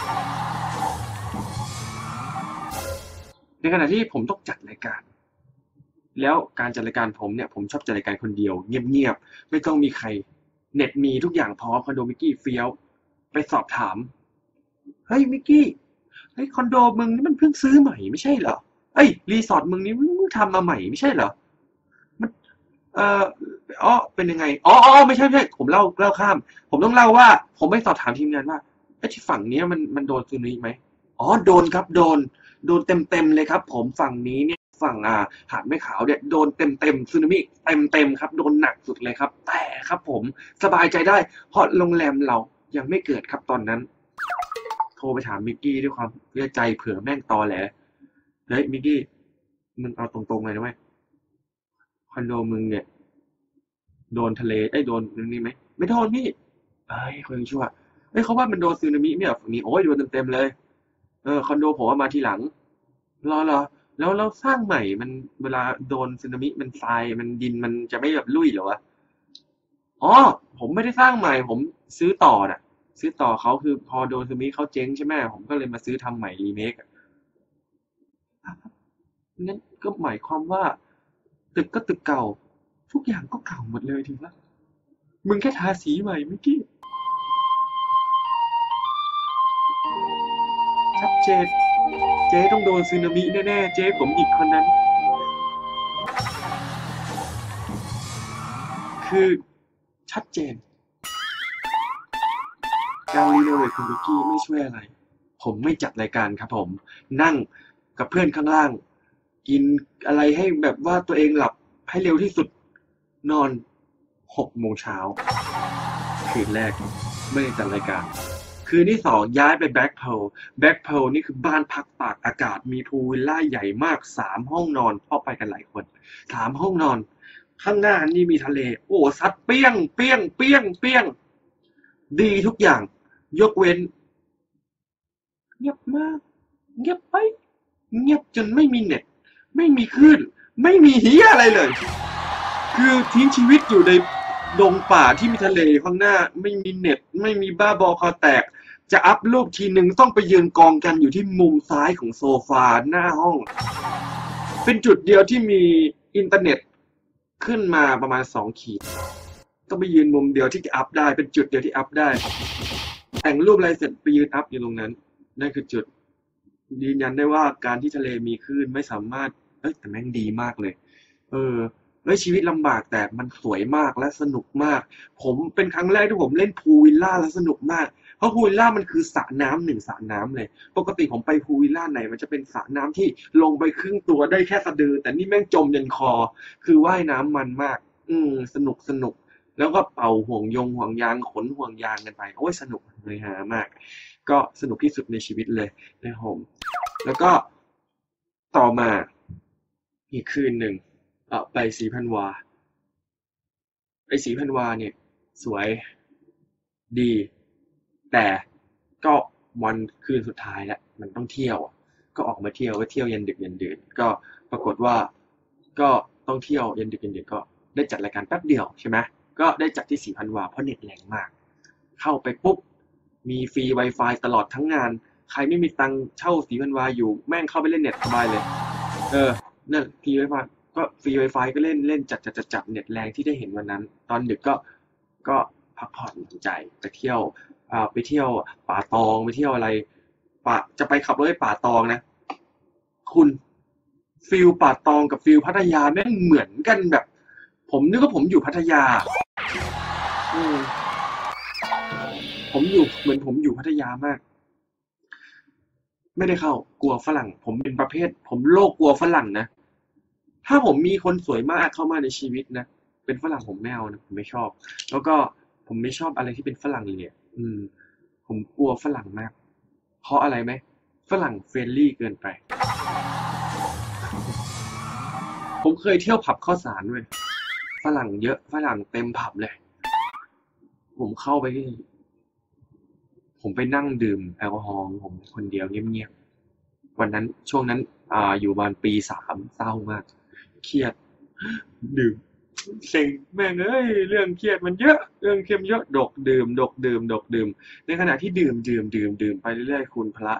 ในขณะที่ผมต้องจัดรายการแล้วการจัดรายการผมเนี่ยผมชอบจัดรายการคนเดียวเงียบๆไม่ต้องมีใครเน็ตมีทุกอย่างพร้อมคอนโดมิกกี้เฟี้ยวไปสอบถามเฮ้ยมิกกี้เฮ้ยคอนโดมึงนี่มันเพิ่งซื้อใหม่ไม่ใช่เหรอรีสอร์ทมึงนี่มึงทำมาใหม่ไม่ใช่เหรอมันเอ่อเป็นยังไงไม่ใช่ผมเล่าข้ามผมต้องเล่าว่าผมไปสอบถามทีมงานว่าไอ้ที่ฝั่งเนี้ยมันโดนสึนามิไหมอ๋อโดนครับโดนเต็มเลยครับผมฝั่งนี้เนี่ยฝั่งหาดแม่ขาวเนี่ยโดนเต็มสึนามิเต็มครับโดนหนักสุดเลยครับแต่ครับผมสบายใจได้เพราะโรงแรมเรายังไม่เกิดครับตอนนั้นโทรไปถามมิกกี้ด้วยความเชื่อใจเผื่อแม่งตอแหลเฮ้ยมิกกี้มึงเอาตรงๆเลยนะเว้ยคอนโดมึงเนี่ยโดนทะเลโดนนี่ไหมไม่โดนพี่เอ้ยคนยังชั่วเขาว่ามันโดนสึนามิเนี่ยฝั่งนี้โอ้ยโดนเต็มเลยคอนโดผมมาทีหลังรอแล้วเราสร้างใหม่มันเวลาโดนสึนามิมันทรายมันดินมันจะไม่แบบลุ่ยเหรอวะอ๋อผมไม่ได้สร้างใหม่ผมซื้อต่อน่ะซื้อต่อเขาคือพอโดนสึนามิเขาเจ๊งใช่ไหมผมก็เลยมาซื้อทำใหม่รีเมคงั้นก็หมายความว่าตึกก็ตึกเก่าทุกอย่างก็เก่าหมดเลยทีละมึงแค่ทาสีใหม่เมื่อกี้ชัดเจนเจ๊ต้องโดนสึนามิแน่ๆเจ๊ผมอีกคนนั้นคือชัดเจน การรีโนเวทคุณวิกกี้ไม่ช่วยอะไร ผมไม่จัดรายการครับผม นั่งกับเพื่อนข้างล่าง กินอะไรให้แบบว่าตัวเองหลับให้เร็วที่สุด นอน6 โมงเช้าคืนแรกไม่ได้จัดรายการ คืนที่2ย้ายไปแบ็คเพลนี่คือบ้านพักตากอากาศมีพูลวิลล่าใหญ่มาก3 ห้องนอนพ่อไปกันหลายคน3 ห้องนอนข้างหน้านี่มีทะเลโอ้ซัดเปี้ยงเปี้ยงเปี้ยงเปี้ยงดีทุกอย่างยกเว้นเงียบมากเงียบไปเงียบจนไม่มีเน็ตไม่มีคลื่นไม่มีเฮียอะไรเลยคือทิ้งชีวิตอยู่ในดงป่าที่มีทะเลข้างหน้าไม่มีเน็ตไม่มีบ้าบอคอแตกจะอัพรูปทีหนึ่งต้องไปยืนกองกันอยู่ที่มุมซ้ายของโซฟาหน้าห้องเป็นจุดเดียวที่มีอินเทอร์เน็ตขึ้นมาประมาณ2 ขีดต้องไปยืนมุมเดียวที่จะอัพได้เป็นจุดเดียวที่อัพได้แต่งรูปอะไรเสร็จไปยืนอัพอยู่ตรงนั้นนั่นคือจุดยืนยันได้ว่าการที่ทะเลมีคลื่นไม่สามารถแต่แม่งดีมากเลยเออชีวิตลำบากแต่มันสวยมากและสนุกมากผมเป็นครั้งแรกที่ผมเล่นพูลวิลล่าแล้วสนุกมากเพราะพูลวิลล่ามันคือสระน้ำ1 สระน้ำเลยปกติผมไปพูลวิลล่าไหนมันจะเป็นสระน้ำที่ลงไปครึ่งตัวได้แค่สะดือแต่นี่แม่งจมยันคอคือว่ายน้ำมันมากสนุกแล้วก็เป่าห่วงยางขนห่วงยางกันไปโอ้ยสนุกเลยฮะมากก็สนุกที่สุดในชีวิตเลยนะครับผมแล้วก็ต่อมาอีกคืนหนึ่งไปศรีพันวาศรีพันวาเนี่ยสวยดีแต่ก็วันคืนสุดท้ายแล้วมันต้องเที่ยวก็ออกมาเที่ยวก็เที่ยวยันดึกยันดื่นก็ปรากฏว่าก็ต้องเที่ยวยันดึกยันดื่นก็ได้จัดรายการแป๊บเดียวใช่ไหมก็ได้จัดที่ศรีพันวาเพราะเน็ตแรงมากเข้าไปปุ๊บมีฟรี Wi-Fi ตลอดทั้งงานใครไม่มีตังค์เช่าศรีพันวาอยู่แม่งเข้าไปเล่นเน็ตสบายเลยนั่นฟรี Wi-Fi ก็ฟรี Wi-Fi ก็เล่นจัดเน็ตแรงที่ได้เห็นวันนั้นตอนดึกก็พักผ่อนหย่อนใจไปเที่ยวไปเที่ยวป่าตองไปเที่ยวอะไรจะไปขับรถไปป่าตองนะคุณฟิลป่าตองกับฟิลพัทยาแม่งเหมือนกันแบบผมนึกว่าผมอยู่พัทยาอืมผมอยู่พัทยามากไม่ได้เข้ากลัวฝรั่งผมเป็นประเภทผมโลกกลัวฝรั่งนะถ้าผมมีคนสวยมากเข้ามาในชีวิตนะเป็นฝรั่งผมไม่เอานะผมไม่ชอบแล้วก็ผมไม่ชอบอะไรที่เป็นฝรั่งเลยผมกลัวฝรั่งมากเพราะอะไรไหมฝรั่งเฟรนลี่เกินไปผมเคยเที่ยวผับข้าวสารด้วยฝรั่งเยอะฝรั่งเต็มผับเลยผมเข้าไปผมไปนั่งดื่มแอลกอฮอล์ผมคนเดียวเงียบๆวันนั้นช่วงนั้นอยู่ประมาณปี 3เศร้ามากเครียดดื่มเซ็งแม่งเอ้ยเรื่องเครียดมันเยอะเรื่องเครียดเยอะดกดื่มในขณะที่ดื่มไปเรื่อยๆคุณพระ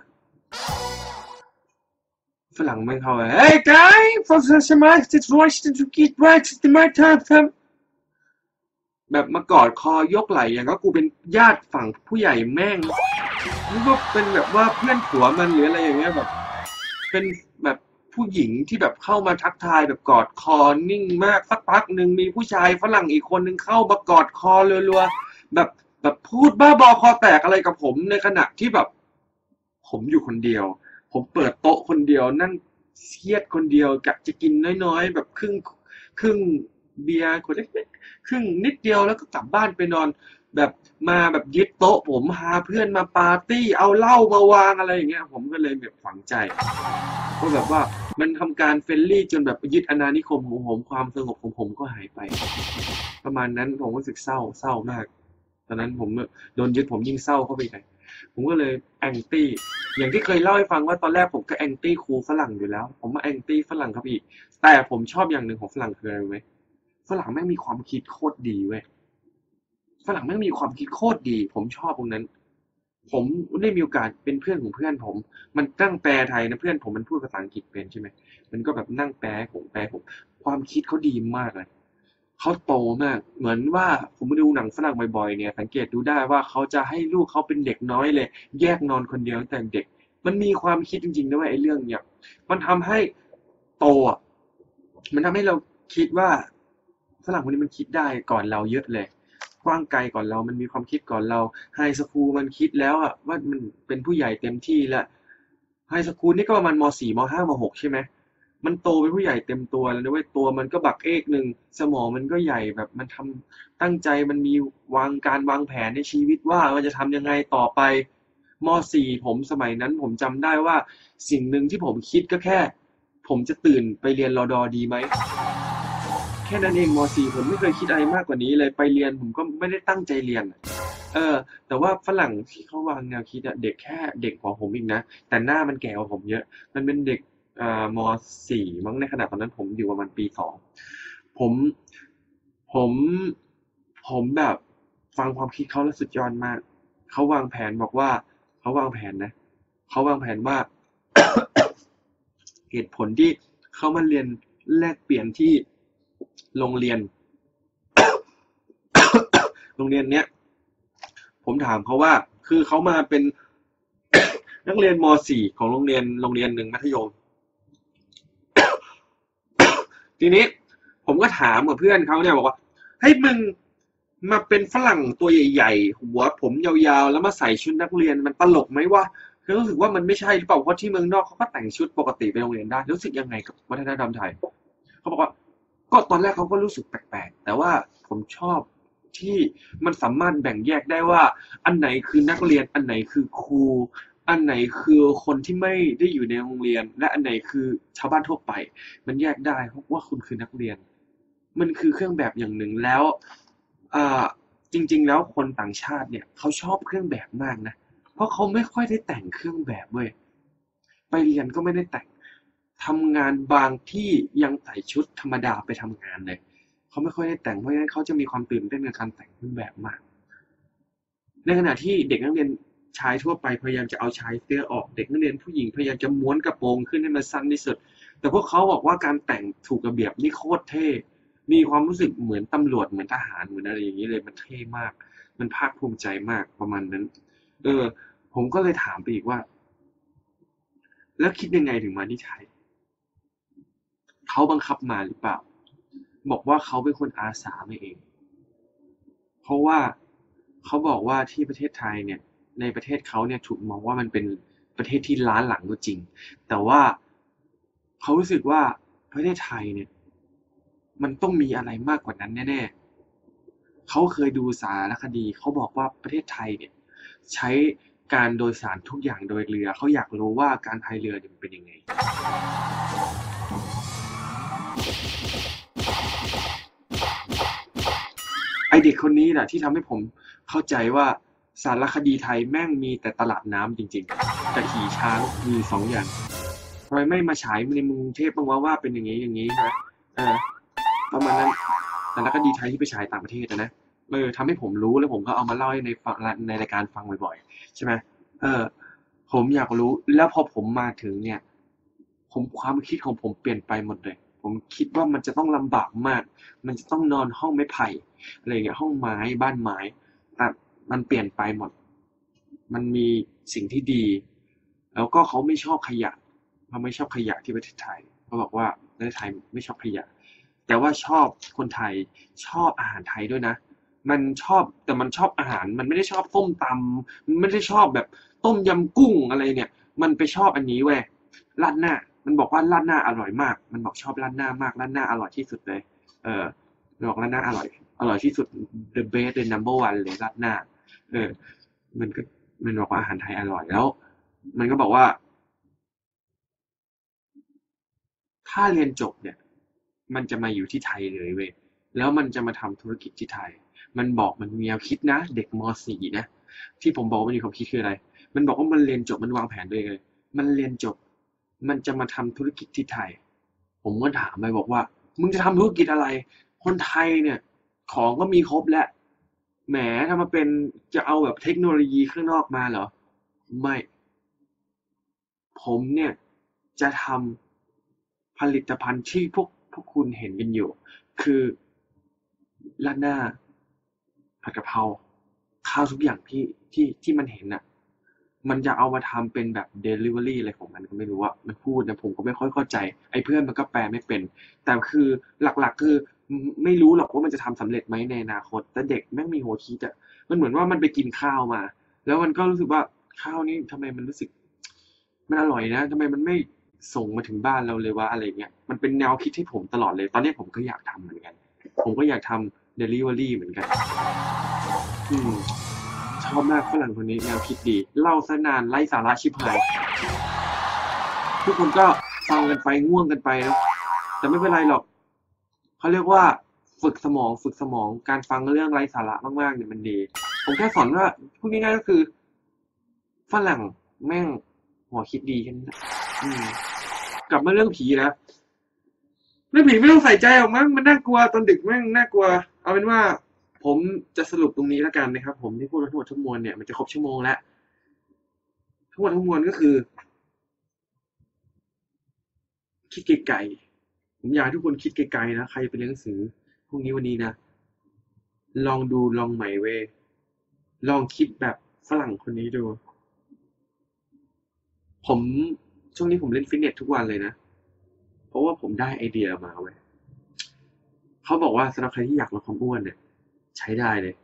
ฝรั่งแม่งเข้าไปเฮ้ย guy for the summer it's right to get right it's my time แบบมากอดคอยกไหล่อย่างก็กูเป็นญาติฝั่งผู้ใหญ่แม่งนึกว่าเป็นแบบว่าเพื่อนผัวมันหรืออะไรอย่างเงี้ยแบบเป็นแบบผู้หญิงที่แบบเข้ามาทักทายแบบกอดคอนิ่งมากสักพักหนึ่งมีผู้ชายฝรั่งอีกคนนึงเข้ามากอดคอรัวๆแบบพูดบ้าบอคอแตกอะไรกับผมในขณะที่แบบผมอยู่คนเดียวผมเปิดโต๊ะคนเดียวนั่งเครียดคนเดียวกะจะกินน้อยๆแบบครึ่งเบียร์ขวดเล็กๆครึ่งนิดเดียวแล้วก็กลับบ้านไปนอนแบบมาแบบยึดโต๊ะผมพาเพื่อนมาปาร์ตี้เอาเหล้ามาวางอะไรอย่างเงี้ยผมก็เลยแบบฝังใจก็แบบว่ามันทำการเฟรนลี่จนแบบยึดอาณานิคมของผมความสงบของผมก็หายไปประมาณนั้นผมรู้สึกเศร้ามากตอนนั้นผมโดนยึดผมยิ่งเศร้าเข้าไปใหญ่ผมก็เลยแองตี้อย่างที่เคยเล่าให้ฟังว่าตอนแรกผมก็แองตี้ครูฝรั่งอยู่แล้วผมมาแองตี้ฝรั่งครับอีกแต่ผมชอบอย่างหนึ่งของฝรั่งคืออะไรรู้ไหมฝรั่งแม่งมีความคิดโคตรดีเว้ย ฝรั่งแม่งมีความคิดโคตรดีผมชอบตรงนั้นผมได้มีโอกาสเป็นเพื่อนของเพื่อนผมมันนั่งแปลไทยนะเพื่อนผมมันพูดภาษาอังกฤษเป็นใช่ไหมมันก็แบบนั่งแปลผมความคิดเขาดีมากเลยเขาโตมากเหมือนว่าผมดูหนังฝรั่งบ่อยๆเนี่ยสังเกตดูได้ว่าเขาจะให้ลูกเขาเป็นเด็กน้อยเลยแยกนอนคนเดียวตั้งแต่เด็กมันมีความคิดจริงๆด้วยไอ้เรื่องเนี่ยมันทำให้โตอ่ะมันทำให้เราคิดว่าฝรั่งคนนี้มันคิดได้ก่อนเราเยอะเลย กว้างไกลก่อนเรามันมีความคิดก่อนเราไฮสคูลมันคิดแล้วอะว่ามันเป็นผู้ใหญ่เต็มที่แล้วไฮสคูลนี่ก็ประมาณมสี่มห้ามหกใช่ไหมมันโตเป็นผู้ใหญ่เต็มตัวแล้วนะเว้ยตัวมันก็บักเอกหนึ่งสมองมันก็ใหญ่แบบมันทำตั้งใจมันมีวางแผนในชีวิตว่ามันจะทำยังไงต่อไปมสี่ผมสมัยนั้นผมจำได้ว่าสิ่งหนึ่งที่ผมคิดก็แค่ผมจะตื่นไปเรียนรอดอดีไหม แค่นั้นเองม .4 ผมไม่เคยคิดอะไรมากกว่านี้เลยไปเรียนผมก็ไม่ได้ตั้งใจเรียนอะเออแต่ว่าฝรั่งที่เขาวางแนวคิดอะเด็กแค่เด็กกว่าผมอีกนะแต่หน้ามันแก่กว่าผมเยอะมันเป็นเด็กม .4 มั้งในขณะตอนนั้นผมอยู่ประมาณปี2ผมผมผมแบบฟังความคิดเขาแล้วสุดยอดมากเขาวางแผนบอกว่าเขาวางแผนนะเขาวางแผนว่าเหตุผลที่เขามาเรียนแลกเปลี่ยนที่โรงเรียน โรงเรียนเนี้ยผมถามเขาว่าคือเขามาเป็น นักเรียนม .4 ของโรงเรียนหนึ่งมัธยมทีนี้ผมก็ถามกับเพื่อนเขาเนี่ยบอกว่าเฮ้ยมึงมาเป็นฝรั่งตัวใหญ่ๆหัวผมยาวๆแล้วมาใส่ชุดนักเรียนมันตลกไหมวะคือรู้สึกว่ามันไม่ใช่หรือเปล่าเพราะที่เมืองนอกเขาก็แต่งชุดปกติไปโรงเรียนได้รู้สึกยังไงกับวัฒนธรรมไทยเขาบอกว่าก็ตอนแรกเขาก็รู้สึกแปลกๆแต่ว่าผมชอบที่มันสามารถแบ่งแยกได้ว่าอันไหนคือนักเรียนอันไหนคือครูอันไหนคือคนที่ไม่ได้อยู่ในโรงเรียนและอันไหนคือชาวบ้านทั่วไป มันแยกได้เพราะว่าคุณคือนักเรียน มันคือเครื่องแบบอย่างหนึ่งแล้วอ่าจริงๆแล้วคนต่างชาติเนี่ยเขาชอบเครื่องแบบมากนะเพราะเขาไม่ค่อยได้แต่งเครื่องแบบเว้ยไปเรียนก็ไม่ได้แต่งทำงานบางที่ยังใส่ชุดธรรมดาไปทำงานเลยเขาไม่ค่อยได้แต่งเพราะฉะนั้นเขาจะมีความตื่นเต้นกับการแต่งเครื่องแบบมาก ในขณะที่เด็กนักเรียนชายทั่วไปพยายามจะเอาชายเสื้อออกเด็กนักเรียนผู้หญิงพยายามจะม้วนกระโปรงขึ้นให้มันสั้นที่สุดแต่พวกเขาบอกว่าการแต่งถูกระเบียบนี่โคตรเท่มีความรู้สึกเหมือนตำรวจเหมือนทหารเหมือนอะไรอย่างนี้เลยมันเท่มากมันภาคภูมิใจมากประมาณนั้นเออผมก็เลยถามไปอีกว่าแล้วคิดยังไงถึงมาที่ไทยเขาบังคับมาหรือเปล่าบอกว่าเขาเป็นคนอาสามาเองเพราะว่าเขาบอกว่าที่ประเทศไทยเนี่ยในประเทศเขาเนี่ยถูกมองว่ามันเป็นประเทศที่ล้าหลังก็จริงแต่ว่าเขารู้สึกว่าประเทศไทยเนี่ยมันต้องมีอะไรมากกว่านั้นแน่ๆเขาเคยดูสารคดีเขาบอกว่าประเทศไทยเนี่ยใช้การโดยสารทุกอย่างโดยเรือเขาอยากรู้ว่าการพายเรือเนี่ยมันเป็นยังไง ไอเด็กคนนี้แหละที่ทำให้ผมเข้าใจว่าสารคดีไทยแม่งมีแต่ตลาดน้ำจริงๆกับขี่ช้างมีสองอย่างทำไมไม่มาฉายในเมืองกรุงเทพบ้างว่าเป็นอย่างนี้อย่างนี้ใช่ไหมเออประมาณนั้นสารคดีไทยที่ไปฉายต่างประเทศนะทำให้ผมรู้แล้วผมก็เอามาเล่าให้ในฟังในรายการฟังบ่อยๆใช่ไหมเออผมอยากรู้แล้วพอผมมาถึงเนี่ยความคิดของผมเปลี่ยนไปหมดเลยผมคิดว่ามันจะต้องลำบากมากมันจะต้องนอนห้องไม้ไผ่ อะไรอย่างเงี้ยห้องไม้บ้านไม้แต่มันเปลี่ยนไปหมดมันมีสิ่งที่ดีแล้วก็เขาไม่ชอบขยะเขาไม่ชอบขยะที่ประเทศไทยเขาบอกว่าประเทศไทยไม่ชอบขยะแต่ว่าชอบคนไทยชอบอาหารไทยด้วยนะมันชอบแต่มันชอบอาหารมันไม่ได้ชอบส้มตำมันไม่ได้ชอบแบบต้มยำกุ้งอะไรเนี่ยมันไปชอบอันนี้เว้ยราดหน้ามันบอกว่าราดหน้าอร่อยมากมันบอกชอบราดหน้ามากราดหน้าอร่อยที่สุดเลยเออมันบอกราดหน้าอร่อยที่สุด the best เลย number one เลยราดหน้าเออมันก็มันบอกว่าอาหารไทยอร่อยแล้วมันก็บอกว่าถ้าเรียนจบเนี่ยมันจะมาอยู่ที่ไทยเลยเว้ยแล้วมันจะมาทำธุรกิจที่ไทยมันบอกมันมีแนวคิดนะเด็กม .4 นะที่ผมบอกว่ามันมีความคิดคืออะไรมันบอกว่ามันเรียนจบมันวางแผนตัวเองเลยมันเรียนจบมันจะมาทำธุรกิจที่ไทยผมก็ถามไปบอกว่ามึงจะทำธุรกิจอะไรคนไทยเนี่ยของก็มีครบแล้วแหมทำมาเป็นจะเอาแบบเทคโนโลยีข้างนอกมาเหรอไม่ผมเนี่ยจะทำผลิตภัณฑ์ที่พวกคุณเห็นกันอยู่คือราดหน้าผัดกะเพราข้าวทุกอย่างที่มันเห็นน่ะมันจะเอามาทำเป็นแบบ delivery อะไรของมันก็ไม่รู้ว่ามันพูดนะผมก็ไม่ค่อยเข้าใจไอ้เพื่อนมันก็แปลไม่เป็นแต่คือหลักๆคือไม่รู้หรอกว่ามันจะทำสำเร็จไหมในอนาคตแต่เด็กแม่งมีหัวคิดอ่ะมันเหมือนว่ามันไปกินข้าวมาแล้วมันก็รู้สึกว่าข้าวนี้ทำไมมันรู้สึกมันอร่อยนะทำไมมันไม่ส่งมาถึงบ้านเราเลยวะอะไรเงี้ยมันเป็นแนวคิดที่ผมตลอดเลยตอนนี้ผมก็อยากทำเหมือนกันผมก็อยากทำ delivery เหมือนกันอืม ชอบมากฝรั่งคนนี้แนวคิดดีเล่าซะนานไร้สาระชิบหายทุกคนก็ฟังกันไปง่วงกันไปนะแต่ไม่เป็นไรหรอกเขาเรียกว่าฝึกสมองการฟังเรื่องไร้สาระมากๆเนี่ยมันดีผมแค่สอนว่าพูดง่ายๆก็คือฝรั่งแม่งหัวคิดดีแค่นั้นกลับมาเรื่องผีแล้วเรื่องผีไม่ต้องใส่ใจหรอกมั้งมันน่ากลัวตอนดึกแม่งน่ากลัวเอาเป็นว่าผมจะสรุปตรงนี้แล้วกันนะครับผมที่พูดทั้งหมดทั้งมวลเนี่ยมันจะครบชั่วโมงแล้วทั้งหมดทั้งมวลก็คือคิดไกลๆผมอยากให้ทุกคนคิดไกลๆนะใครไปเรียนหนังสือพรุ่งนี้วันนี้นะลองดูลองใหม่เว้ยลองคิดแบบฝรั่งคนนี้ดูผมช่วงนี้ผมเล่นฟิตเนสทุกวันเลยนะเพราะว่าผมได้ไอเดียมาเว้ยเขาบอกว่าสำหรับใครที่อยากลดความอ้วนเนี่ยใช้ได้เลย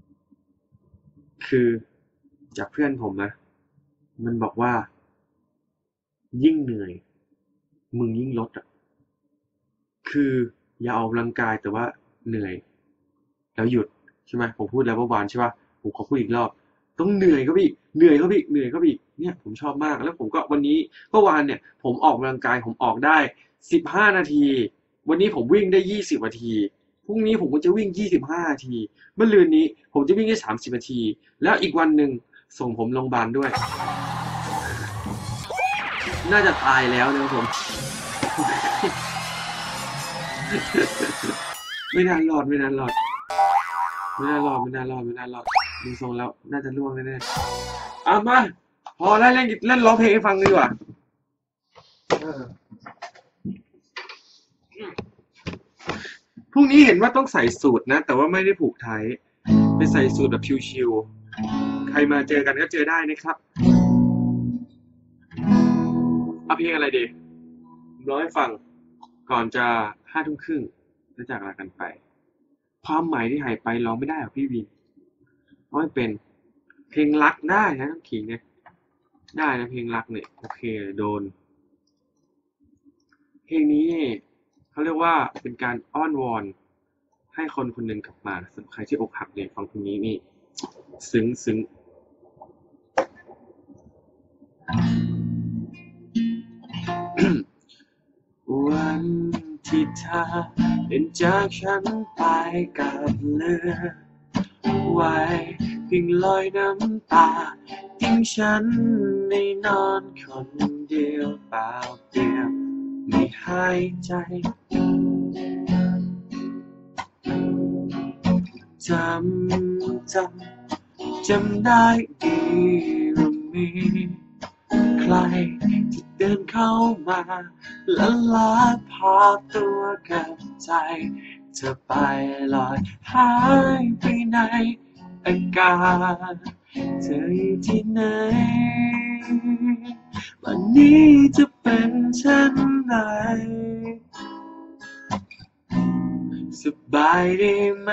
คือจากเพื่อนผมนะมันบอกว่ายิ่งเหนื่อยมึงยิ่งลดอ่ะคืออย่าออกกำลังกายแต่ว่าเหนื่อยแล้วหยุดใช่ไหมผมพูดแล้วเมื่อวานใช่ป่ะผมขอพูดอีกรอบต้องเหนื่อยก็พี่เหนื่อยก็พี่เหนื่อยก็พี่เนี่ยผมชอบมากแล้วผมก็วันนี้เมื่อวานเนี่ยผมออกกำลังกายผมออกได้15 นาทีวันนี้ผมวิ่งได้20 นาทีพรุ่งนี้ผมก็จะวิ่ง25 นาทีเมื่อลืนนี้ผมจะวิ่งได้30 นาทีแล้วอีกวันหนึ่งส่งผมโรงพยาบาลด้วยน่าจะตายแล้วนะครับผมไม่น่ารอดไม่น่ารอดไม่น่ารอดไม่น่ารอดไม่น่ารอดดูทรงแล้วน่าจะล่วงแน่ๆอ่ะมาพอแล้วเล่นร้องเพลงให้ฟังดีกว่าพรุ่งนี้เห็นว่าต้องใส่สูทนะแต่ว่าไม่ได้ผูกไทยไปใส่สูทแบบชิวๆใครมาเจอกันก็เจอได้นะครับเอาเพลงอะไรดีร้องให้ฟังก่อนจะ5 ทุ่มครึ่งจะจากลากันไปความหมายที่หายไปร้องไม่ได้หรอพี่วินร้องไม่เป็นเพลงรักได้นะน้ำขิงเนี่ยได้นะเพลงรักเนี่ยโอเคโดนเพลงนี้เขาเรียกว่าเป็นการอ้อนวอนให้คนคนหนึ่งกลับมาสำหรับใครที่อกหักเนี่ยฟังเพลงนี้นี่ซึ้งวันที่เธอเดินจากฉันไปกับเรือไว้เพียงลอยน้ำตาทิ้งฉันในนอนคนเดียวเปล่าเปลี่ยวไม่หายใจจำได้ดีว่ามีใครที่เดินเข้ามาละลาพาตัวกับใจเธอไปลอยหายไปในอากาศเธออยู่ที่ไหนวันนี้จะเป็นเช่นไรสบายดีไหม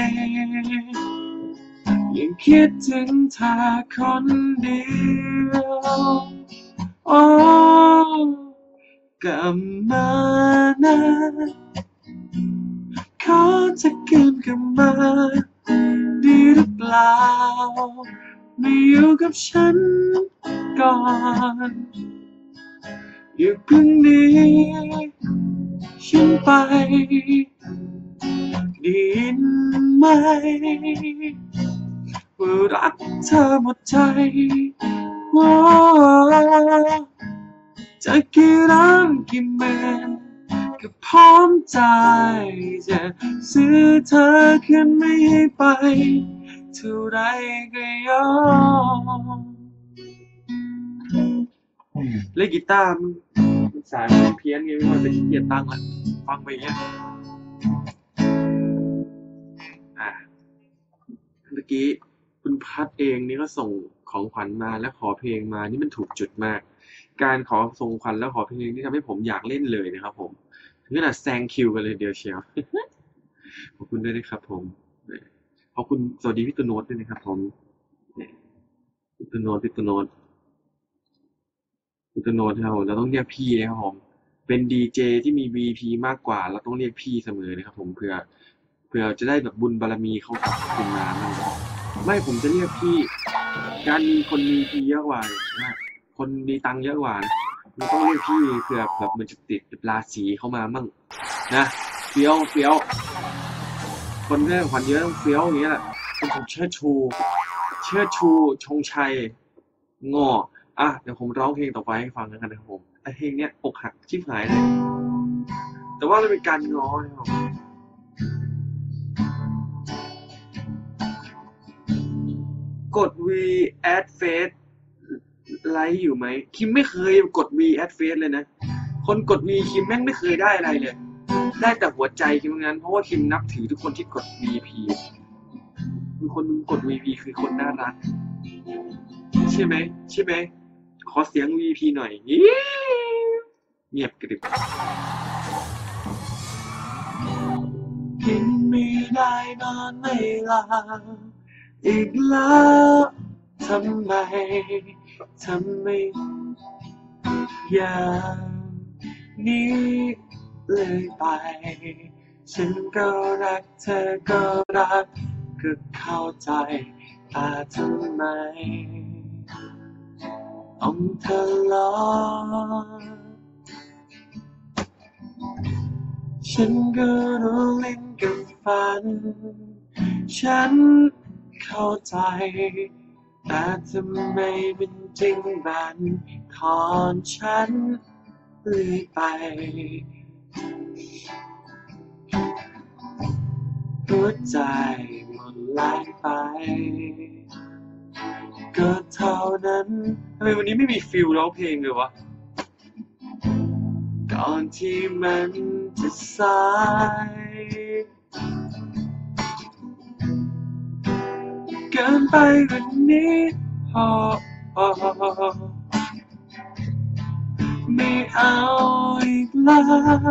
ยังคิดถึงเธอคนเดียวโอ้กลับมานะขอจะคืนกลับมาดีหรือเปล่าไม่อยู่กับฉันก่อนอย่าเพิ่งหนีฉันไปได้ยินไหมว่ารักเธอหมดใจว้าวจะกี่ร้านกี่เมืองก็พร้อมใจจะซื้อเธอคืนไม่ให้ไปเท่าไรก็ยอมเล่นกีตาร์มันสายมันเพี้ยนไงไม่ว่าจะขี้เกียจตั้งละฟังไปอย่างเงี้ยเมื่อกี้คุณพัดเองนี่ก็ส่งของขวัญมาและขอเพลงมานี่มันถูกจุดมากการขอส่งขวัญแล้วขอเพลงนี่ทำให้ผมอยากเล่นเลยนะครับผมถึงขนาดแซงคิวกันเลยเดียวเชียว ขอบคุณด้วยนะครับผมขอบคุณสวัสดีพี่ตุโนตด้วยนะครับผมพี่ตุโนตครับผมเราต้องเรียกพี่นะครับผมเป็นดีเจที่มี VP มากกว่าเราต้องเรียกพี่เสมอนะครับผมเพื่อจะได้แบบบุญบารมีเขากลับคืนมาไม่ผมจะเรียกพี่การมีคนมีพีเยอะกว่าคนมีตังค์เยอะกว่ามันต้องเรียกพี่เพื่อแบบมันจะติดราศีเข้ามามั่งนะเฟี้ยวคนได้ขวัญเยอะต้องเฟี้ยวอย่างเงี้ยแหละผมเชิดชูชงชัยงอเดี๋ยวผมร้องเพลงต่อไปให้ฟังกันนะครับผมไอเพลงเนี้ยอกหักชิบหายเลยแต่ว่ามันเป็นการง้อนะครับกด V add face ไลค์อยู่ไหมคิมไม่เคยกด V add face เลยนะคนกด V คิมแม่งไม่เคยได้อะไรเลยได้แต่หัวใจคิมงั้นเพราะว่าคิมนับถือทุกคนที่กด VP คือคนกด VP คือคนน่ารักใช่ไหมขอเสียง VP หน่อยเงียบกริบกินไม่ได้นอนไม่หลับอีกแล้วทำไมอย่างนี้เลยไปฉันก็รักเธอก็รักก็เข้าใจแต่ทำไมต้องทะเลาะฉันก็รู้เล่นกับฝันฉันเข้าใจแต่ทำไมเป็นจริงบันทอนฉันเลยไปหัวใจหมดลายไปก็เท่านั้นทำไมวันนี้ไม่มีฟิลร้องเพลงเลยวะก่อนที่มันจะสายเกินไปกว่านี้พอไม่เอาอีกแล้ว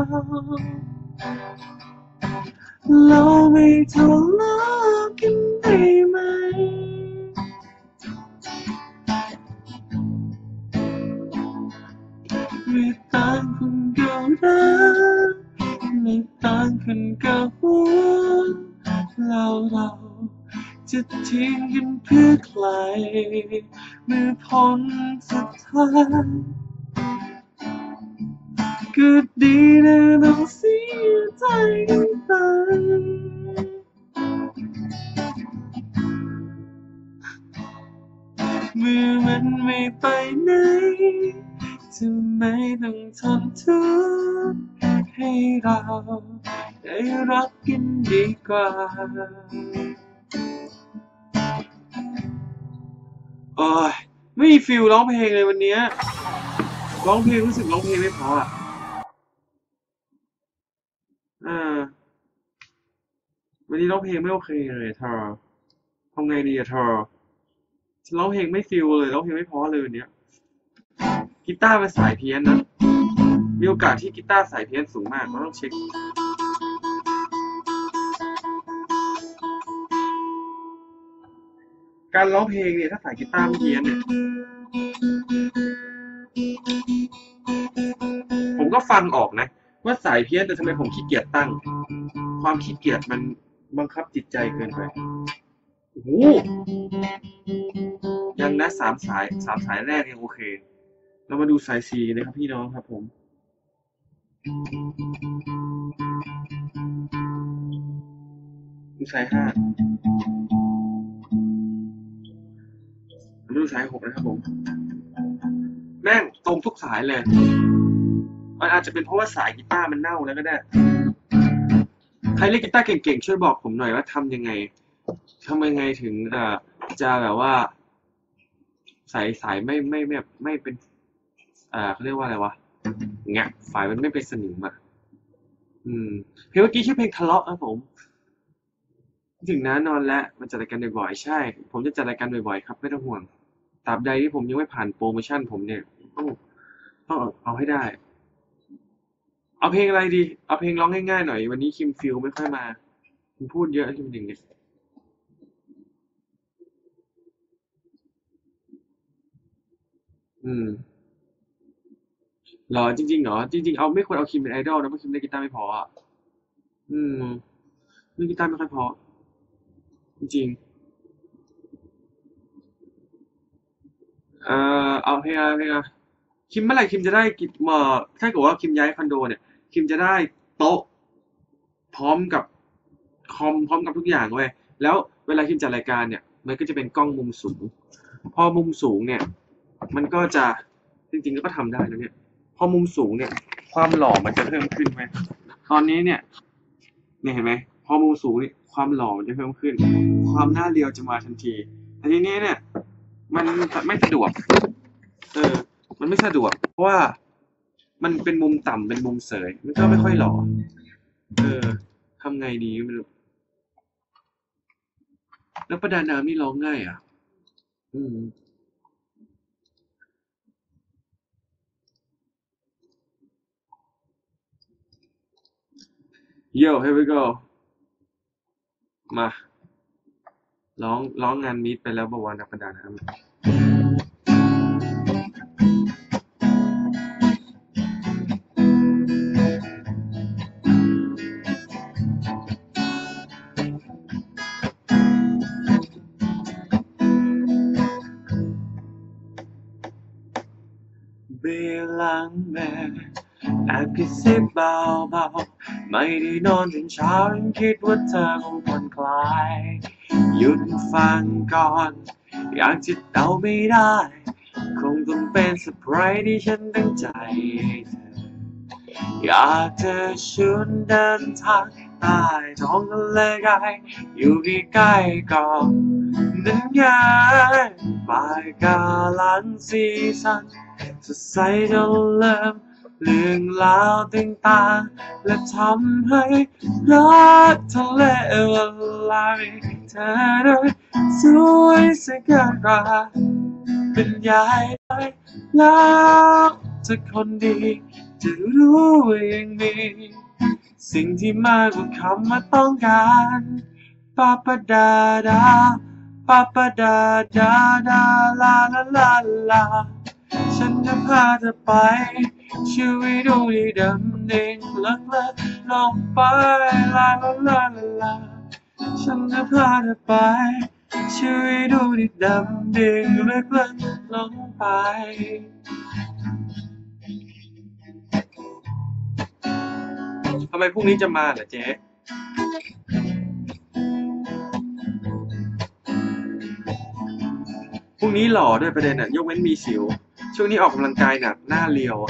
เราไม่ทะเลาะกันได้ไหมไม่ต่างคนก็รักไม่ต่างคนก็หวงเราจะทิ้งกันเพื่อใครเมื่อพ้นสุดท้ายก็ดีนะต้องเสียใจกันไปเมื่อมันไม่ไปไหนทำไมต้องทนทุกข์ให้เราได้รักกันดีกว่าโอ้ยไม่มีฟิลร้องเพลงเลยวันนี้ร้องเพลงรู้สึกร้องเพลงไม่พอวันนี้ร้องเพลงไม่โอเคเลยเธอทำไงดีเธอฉันร้องเพลงไม่ฟิลเลยร้องเพลงไม่พอเลยวันนี้กีตาร์มันสายเพี้ยนนะมีโอกาสที่กีตาร์สายเพี้ยนสูงมากเราต้องเช็คการร้องเพลงเนี่ยถ้าสายกีตาร์ไม่เพี้ยนเนี่ยผมก็ฟังออกนะว่าสายเพี้ยนแต่ทำไมผมขี้เกียจตั้งความขี้เกียจมันบังคับจิตใจเกินไปโอ้โหยังนะสามสายแรกยังโอเคเรามาดูสายสีนะครับพี่น้องครับผมดูสายห้ามาดูสายหกนะครับผมแม่งตรงทุกสายเลยมันอาจจะเป็นเพราะว่าสายกีตาร์มันเน่าแล้วก็ได้ใครเล่นกีตาร์เก่งๆช่วยบอกผมหน่อยว่าทำยังไงถึงจะแบบว่าสายไม่เป็นเขาเรียกว่าอะไรวะเงี้ยฝ่ายมันไม่เป็นสนิมอ่ะเพลงเมื่อกี้ชื่อเพลงทะเลาะครับผมถึงน้านอนแล้วมันจัดรายการบ่อยๆใช่ผมจะจัดรายการบ่อยๆครับไม่ต้องห่วงตราบใดที่ผมยังไม่ผ่านโปรโมชั่นผมเนี่ยต้องเอาให้ได้เอาเพลงอะไรดีเอาเพลงร้องง่ายๆหน่อยวันนี้คิมฟิลไม่ค่อยมาคุณพูดเยอะคิมหนึ่งเนี่ยอืมเหรอจริงๆเหรอจริงๆเอาไม่ควรเอาคิมเป็นไอดอลนะเพราะคิมเล่นกีตาร์ไม่พออ่ะอืมเล่นกีตาร์ไม่ค่อยพอจริงๆเอาเพลงคิมเมื่อไหร่คิมจะได้กิถ้าเกิดว่าคิมย้ายคอนโดเนี่ยคิมจะได้โต๊ะพร้อมกับคอมพร้อมกับทุกอย่างเว้ยแล้วเวลาคิมจัดรายการเนี่ยมันก็จะเป็นกล้องมุมสูงพอมุมสูงเนี่ยมันก็จะจริงๆก็ทำได้นะเนี่ยพอมุมสูงเนี่ยความหล่อมันจะเพิ่มขึ้นไหมตอนนี้เนี่ยเห็นไหมพอมุมสูงเนี่ยความหล่อมันจะเพิ่มขึ้นความหน้าเรียวจะมาทันทีแต่ทีนี้เนี่ยมันไม่สะดวกเออมันไม่สะดวกเพราะว่ามันเป็นมุมต่ำเป็นมุมเสยมันก็ไม่ค่อยหล่อเออทำไงดีไม่รู้แล้วประดาน้ำนี่ร้องง่ายอ่ะอืม Yo here we go มาร้องงานมิตไปแล้วบวรนักประดาน้ำเบลังแม่แอบกระซิบเบาๆไม่ได้นอนจนเช้ายังคิดว่าเธอคงผ่อนคลายหยุดฟังก่อนอยากจะเดาไม่ได้คงต้องเป็นเซอร์ไพรส์ที่ฉันตั้งใจให้เธออยากจะชวนเดินทางใต้ท้องทะเลไกลอยู่ใกล้ๆก่อนนั้นไงปลายกาลังสีสันสดใสจนเริ่มเรื่องราวต่างๆและทำให้รักทะเลละลายเธอได้สวยสักการะบรรยายได้แล้วเธอคนดีจะรู้ว่ายังมีสิ่งที่มากกว่าคำว่าต้องการปาปะดาดาปาปะดาดาดาลาลาลาลาฉันจะพาเธอไปชีวิตดูดีดำดิ่งลึกลึกลงไปลาลาลาลาลาฉันจะพาเธอไปชีวิตดูดีดำดิ่งลึกลึกลงไปทำไมพรุ่งนี้จะมาเหรอเจ๊พรุ่งนี้หล่อด้วยประเด็นอ่ะยกเว้นมีสิวช่วงนี้ออกกำลังกายหนักหน้าเรียว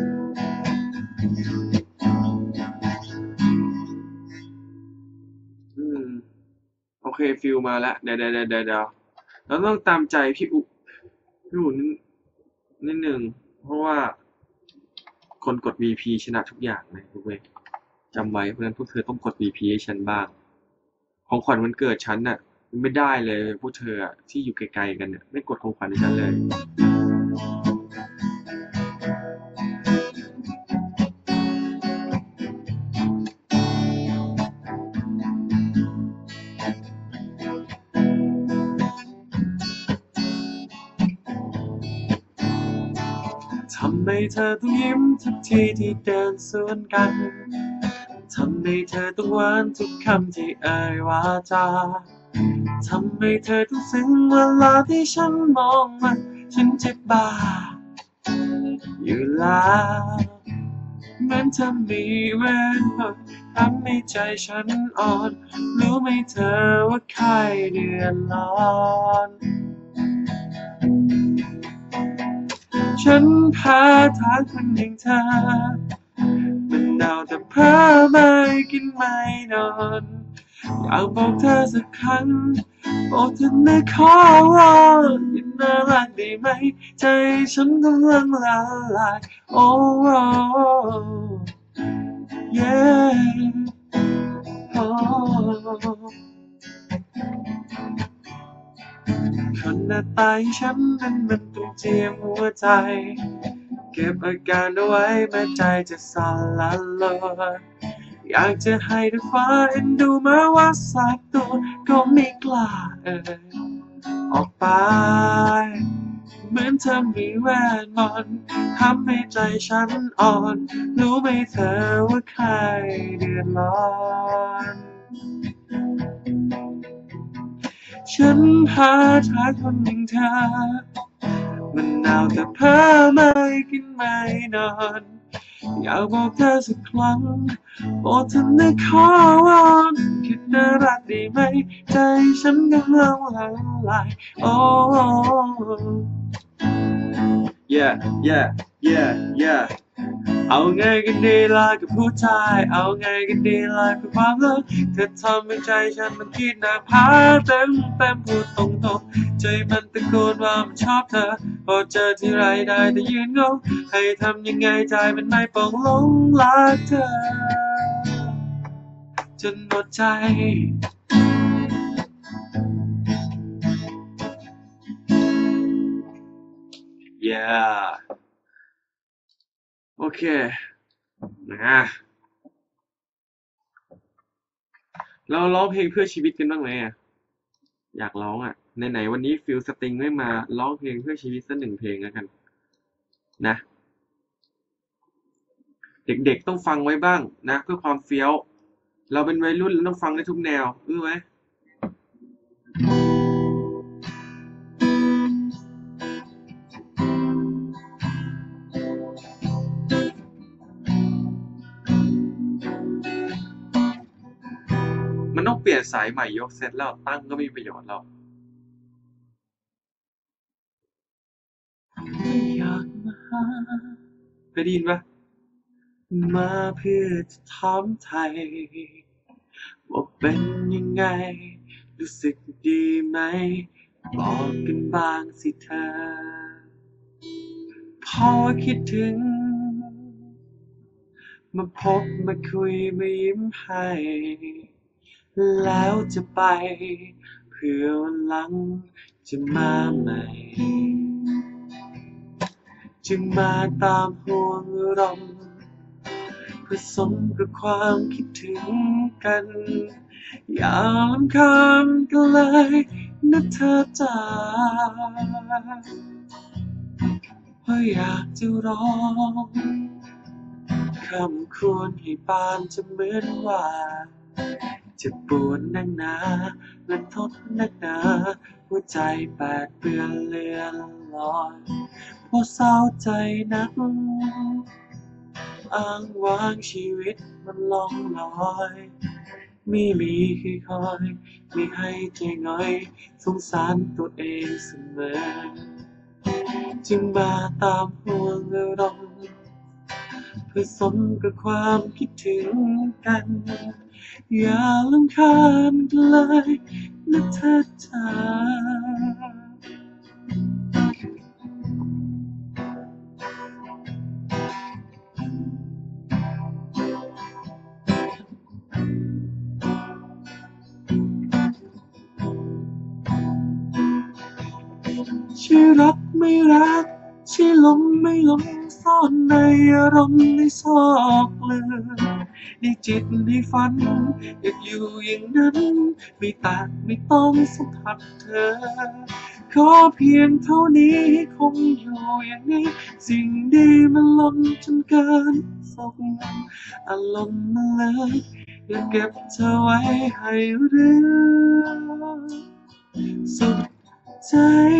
อืมโอเคฟิลมาแล้วเดี๋ยวเราต้องตามใจพี่อุนิดนึงเพราะว่าคนกด VP ชนะทุกอย่างเลยทุกเว้ยจำไว้เพราะฉะนั้นพวกเธอต้องกด VP ให้ฉันบ้างของขวัญวันเกิดฉันน่ะมันไม่ได้เลยพวกเธอที่อยู่ไกลๆกันเนี่ยไม่กดของขวัญให้ฉันเลยำให้เธอต้องยิ้มทุกทีที่เดินสวนกันทำให้เธอต้องหวานทุกคำที่เอ่ยวาจาทำให้เธอต้องซึ้งเวลาที่ฉันมองมันฉันจะบ้าอยู่แล้วเหมือนเธอมีเวทมนต์ทำให้ใจฉันอ่อนรู้ไหมเธอว่าใครเดือดร้อนฉันพาทางคนอย่างเธอมันหนาวแต่เพ้อไม่กินไม่นอนอยากบอกเธอสักครั้งบอกเธอนะขอร้องอย่าน่ารักได้ไหมใจฉันกำลังละลายโอ้เย่คนหน้าตาฉันนั้นมันต้องเจียมหัวใจเก็บอาการเอาไว้แม้ใจจะสั่นละลายอยากจะให้ทุกฟ้าเอ็นดูมาว่าสักตัวก็ไม่กล้าออกไปเหมือนเธอมีแวดมนต์ทำให้ใจฉันอ่อนรู้ไหมเธอว่าใครเดือดร้อนฉันหาทางคนอย่างเธอมันหนาวแต่เพ้อไม่กินไม่นอนอยากบอกเธอสักครั้งบอกเธอนะขอร้องคิดน่ารักได้ไหมใจฉันกำลังละลายโอ้ yeah yeah yeah yeah เอาไงกันดีล่ะกับผู้ชายเอาไงกันดีล่ะกับความรักเธอทำให้ใจฉันมันคิดหนักพาเต็มพูดตรงๆใจมันตะโกนว่ามันชอบเธอพอเจอที่ไรได้แต่ยืนงงให้ทำยังไงใจมันไม่ปองหลงรักเธอจนหมดใจyeah โอเคนะเราร้องเพลงเพื่อชีวิตกันบ้างไหมอยากร้องไหนๆวันนี้ฟิลสตริงไม่มาร้องเพลงเพื่อชีวิตสักหนึ่งเพลงแล้วกันนะเด็กๆต้องฟังไว้บ้างนะเพื่อความเฟี้ยวเราเป็นวัยรุ่นเราต้องฟังได้ทุกแนวรู้ไหมมันต้องเปลี่ยนสายใหม่ยกเซตแล้วตั้งก็ไม่มีประโยชน์แล้วอยากมาหาเคยได้ยินปะมาเพื่อจะถามไทยว่าเป็นยังไงรู้สึกดีไหมบอกกันบ้างสิเธอเพราะว่าคิดถึงมาพบมาคุยมายิ้มให้แล้วจะไปเพื่อวันหลังจะมาใหม่จึงมาตามห่วงอารมณ์ผสมกับความคิดถึงกันอย่ารำคาญกันเลยนะเธอจ๋าเพราะอยากจะร้องคำควรให้ปานจะเหมือนว่าจะปวดนักหนาลันทดนักหนาหัวใจแปดเปื้อนเลือนลอยเพราะเศร้าใจนักอ้างว้างชีวิตมันล่องลอยไม่มีใครคอยไม่ให้ใจง่อยสงสารตัวเองเสมอจึงมาตามห่วงอารมณ์ผสมกับความคิดถึงกันอย่ารำคาญกันเลยนะเธอจ๋าชื่อรักไม่รักชื่อหลงไม่หลงซ่อนในอารมณ์ในซอกลึกในจิตในฝันอยากอยู่อย่างนั้นไม่ต่างไม่ต้องสัมผัสเธอขอเพียงเท่านี้คงอยู่อย่างนี้สิ่งดีมันล้นจนเกินส่งอารมณ์มันเลยอยากเก็บเธอไว้ให้เรื่องสุดใจ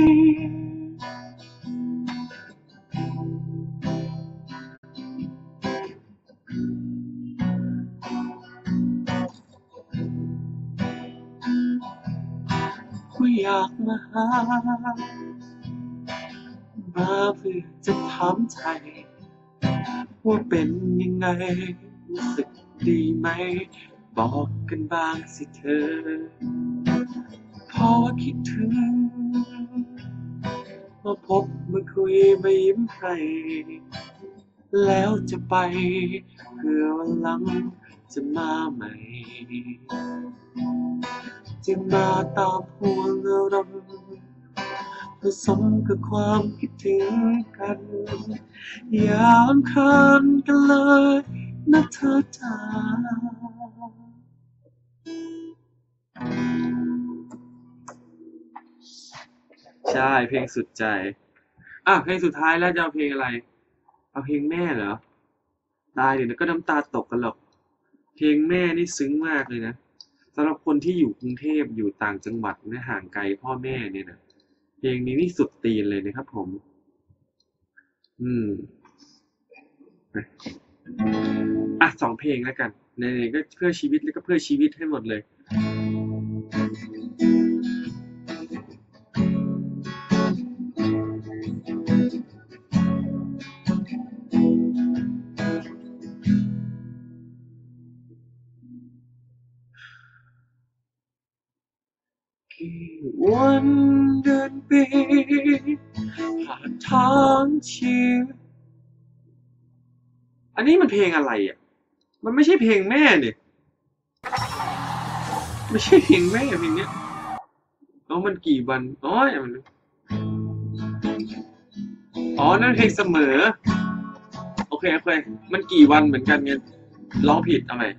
ก็อยากมาหามาเพื่อจะถามใจว่าเป็นยังไงรู้สึกดีไหมบอกกันบ้างสิเธอเพราะว่าคิดถึงมาพบมาคุยมายิ้มให้แล้วจะไปเพื่อวันหลังจะมาใหม่จะมาตามห่วงอารมณ์ผสมกับความคิดถึงกันอย่าอำคาญกันเลยนะเธอจ๋าใช่เพลงสุดใจเพลงสุดท้ายแล้วจะเอาเพลงอะไรเอาเพลงแม่เหรอได้เดี๋ยวก็น้ำตาตกกันหรอกเพลงแม่นี่ซึ้งมากเลยนะสำหรับคนที่อยู่กรุงเทพอยู่ต่างจังหวัดนะห่างไกลพ่อแม่เนี่ยนะเพลงนี้นี่สุดตีนเลยนะครับผมสองเพลงแล้วกันในก็เพื่อชีวิตแล้วก็เพื่อชีวิตให้หมดเลยกี่วันเดือนปีผ่านทางชีวิตอันนี้มันเพลงอะไรอ่ะมันไม่ใช่เพลงแม่เนี่ยไม่ใช่เพลงแม่เพลงเนี้ยมันกี่วันนั่นเพลงเสมอโอเคมันกี่วันเหมือนกันเนี่ยร้องผิดเอาใหม่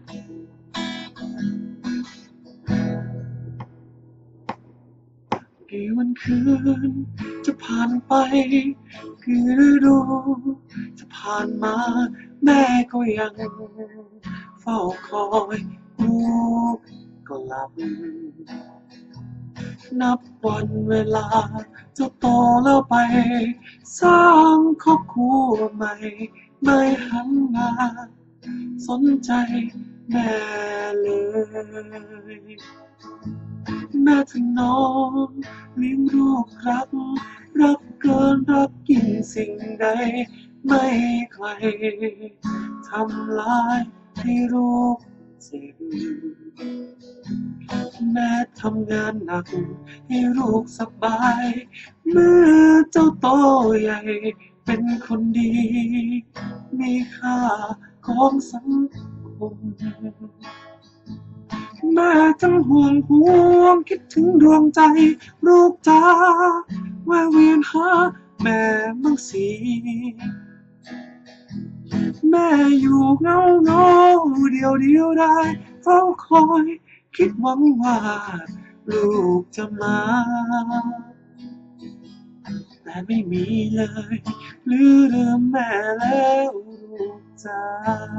กี่วันคืนจะผ่านไปกี่ฤดูจะผ่านมาแม่ก็ยังเฝ้าคอยลูกก็หลับนับวันเวลาจะโตแล้วไปสร้างครอบครัวใหม่ไม่หันมาสนใจแม่เลยแม่ถนอมเลี้ยงลูกรักเกินรักยิ่งสิ่งใดไม่ใครทำร้ายให้ลูกเจ็บแม่ทำงานหนักให้ลูกสบายเมื่อเจ้าโตใหญ่เป็นคนดีมีค่าของสังคมแม่จังห่วงคิดถึงดวงใจลูกจ๋าแวะเวียนหาแม่บ้างสิแม่อยู่เงาเดียวได้เฝ้าคอยคิดหวังว่าลูกจะมาแต่ไม่มีเลยลืมแม่แล้วลูกจ๋า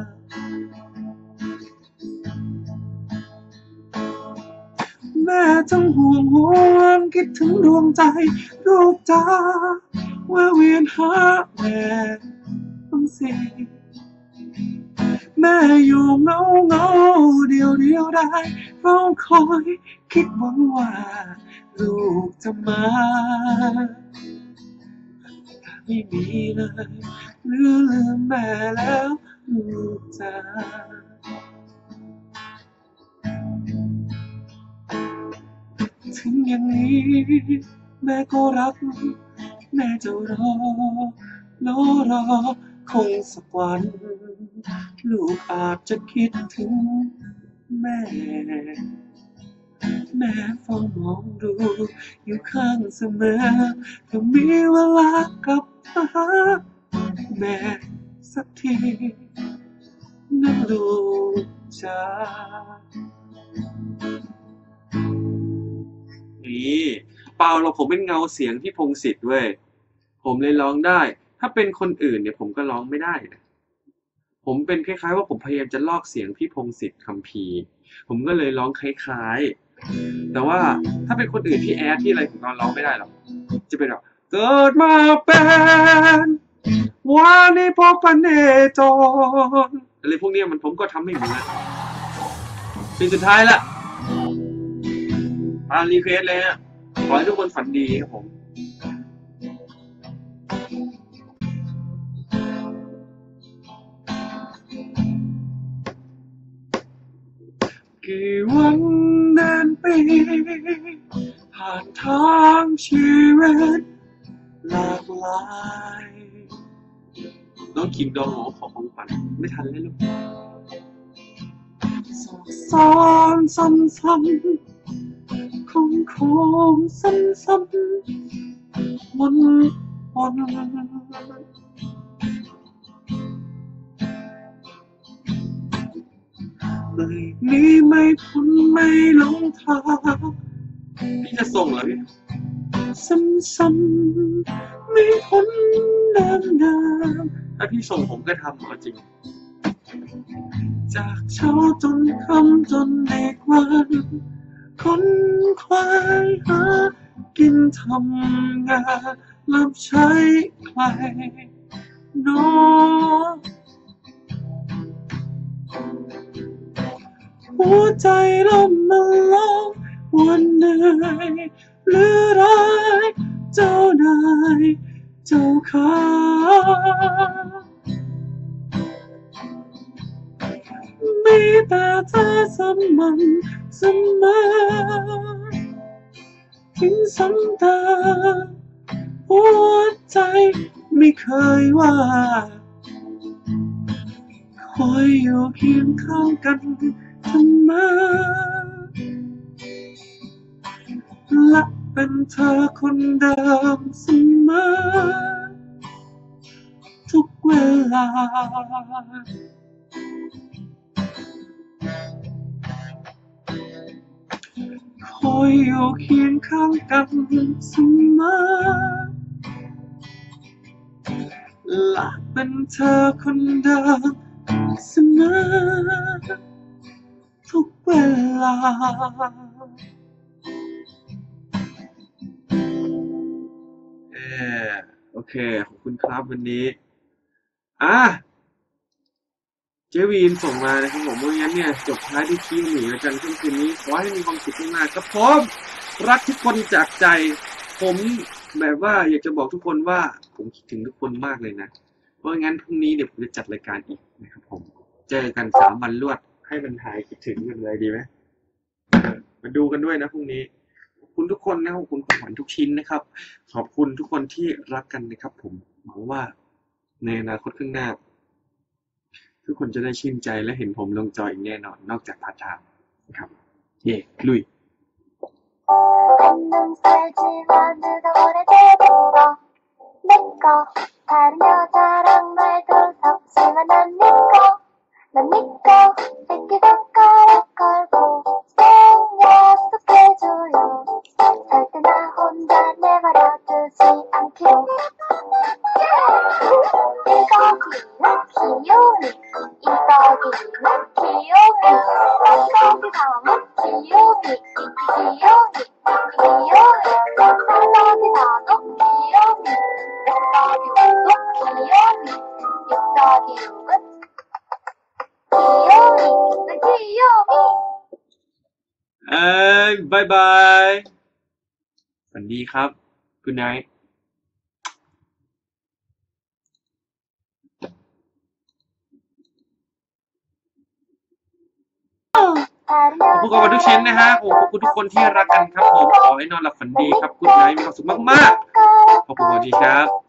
แม่จังห่วงคิดถึงดวงใจลูกจ๋าแวะเวียนหาแม่บ้างสิแม่อยู่เงาเดียวได้เฝ้าคอยคิดหวังว่าลูกจะมาแต่ไม่มีเลยลืมแม่แล้วลูกจ๋าถึงอย่างนี้แม่ก็รักแม่จะรอคงสักวันลูกอาจจะคิดถึงแม่เฝ้ามองดูอยู่ข้างเสมอถ้ามีเวลากลับมาหาแม่สักทีนั้นลูกจ๋านี่เปล่าเราผมเป็นเงาเสียงพี่พงษ์สิทธิ์เว้ยผมเลยร้องได้ถ้าเป็นคนอื่นเนี่ยผมก็ร้องไม่ได้นะผมเป็นคล้ายๆว่าผมพยายามจะลอกเสียงพี่พงษ์สิทธิ์คัมภีร์ผมก็เลยร้องคล้ายๆแต่ว่าถ้าเป็นคนอื่นที่แอดที่อะไรผมก็ร้องไม่ได้หรอกจะเป็นแบบเกิดมาเป็นวันนี้พบกันเนจรอะไรพวกนี้ผมก็ทำไม่เหมือนเป็นสุดท้ายละรีเควสเลยฮะขอให้ทุกคนฝันดีครับผมกี่วันนานปีผ่านทางชีวิตหลากหลายน้องคิงดองขอของฝันไม่ทันเลยลูกซ้อนซ้ำๆคงซ้ำๆวนเลยนี้ไม่พ้นไม่หลงทางพี่จะส่งเหรอพี่ซ้ำๆไม่พ้นเดิมถ้าพี่ส่งผมก็ทำเอาจริงจากเช้าจนค่ำจนอีกวันคนควายหากินทำงานรับใช้ใครน้องหัวใจล่มมาลองวันเหนื่อยหรือร้ายเจ้านายเจ้าข้ามีแต่เธอเสมอถึงซ้ำเติมหัวใจไม่เคยว่าคอยอยู่เคียงข้างกันเสมอและเป็นเธอคนเดิมเสมอทุกเวลาคอยอยู่เคียงข้างกันเสมอและเป็นเธอคนเดิมเสมอทุกเวลาโอเคขอบคุณครับวันนี้เจวีนส่งมานะครับผมเพราะงั้นเนี่ยจบท้ายที่คิวหนีแล้วกันคืนนี้ขอให้มีความสุขมากๆครับผมรักทุกคนจากใจผมแบบว่าอยากจะบอกทุกคนว่าผมคิดถึงทุกคนมากเลยนะเพราะงั้นพรุ่งนี้เดี๋ยวผมจะจัดรายการอีกนะครับผมเจอกัน3 วันรวดให้มันหายคิดถึงกันเลยดีไหมมาดูกันด้วยนะพรุ่งนี้ขอบคุณทุกคนนะขอบคุณของขวัญทุกชิ้นนะครับขอบคุณทุกคนที่รักกันนะครับผมหวังว่าในอนาคตข้างหน้าทุกคนจะได้ชื่นใจและเห็นผมลงจออีกแน่นอนนอกจากพาร์ทไทม์นะครับเย่ลุยบายบายสวัสดีครับคุณนายขอบคุณกับทุกชิ้นนะฮะขอบคุณทุกคนที่รักกันครับผมขอให้นอนหลับฝันดีครับคุณนายมีความสุขมากๆขอบคุณสวัสดีครับ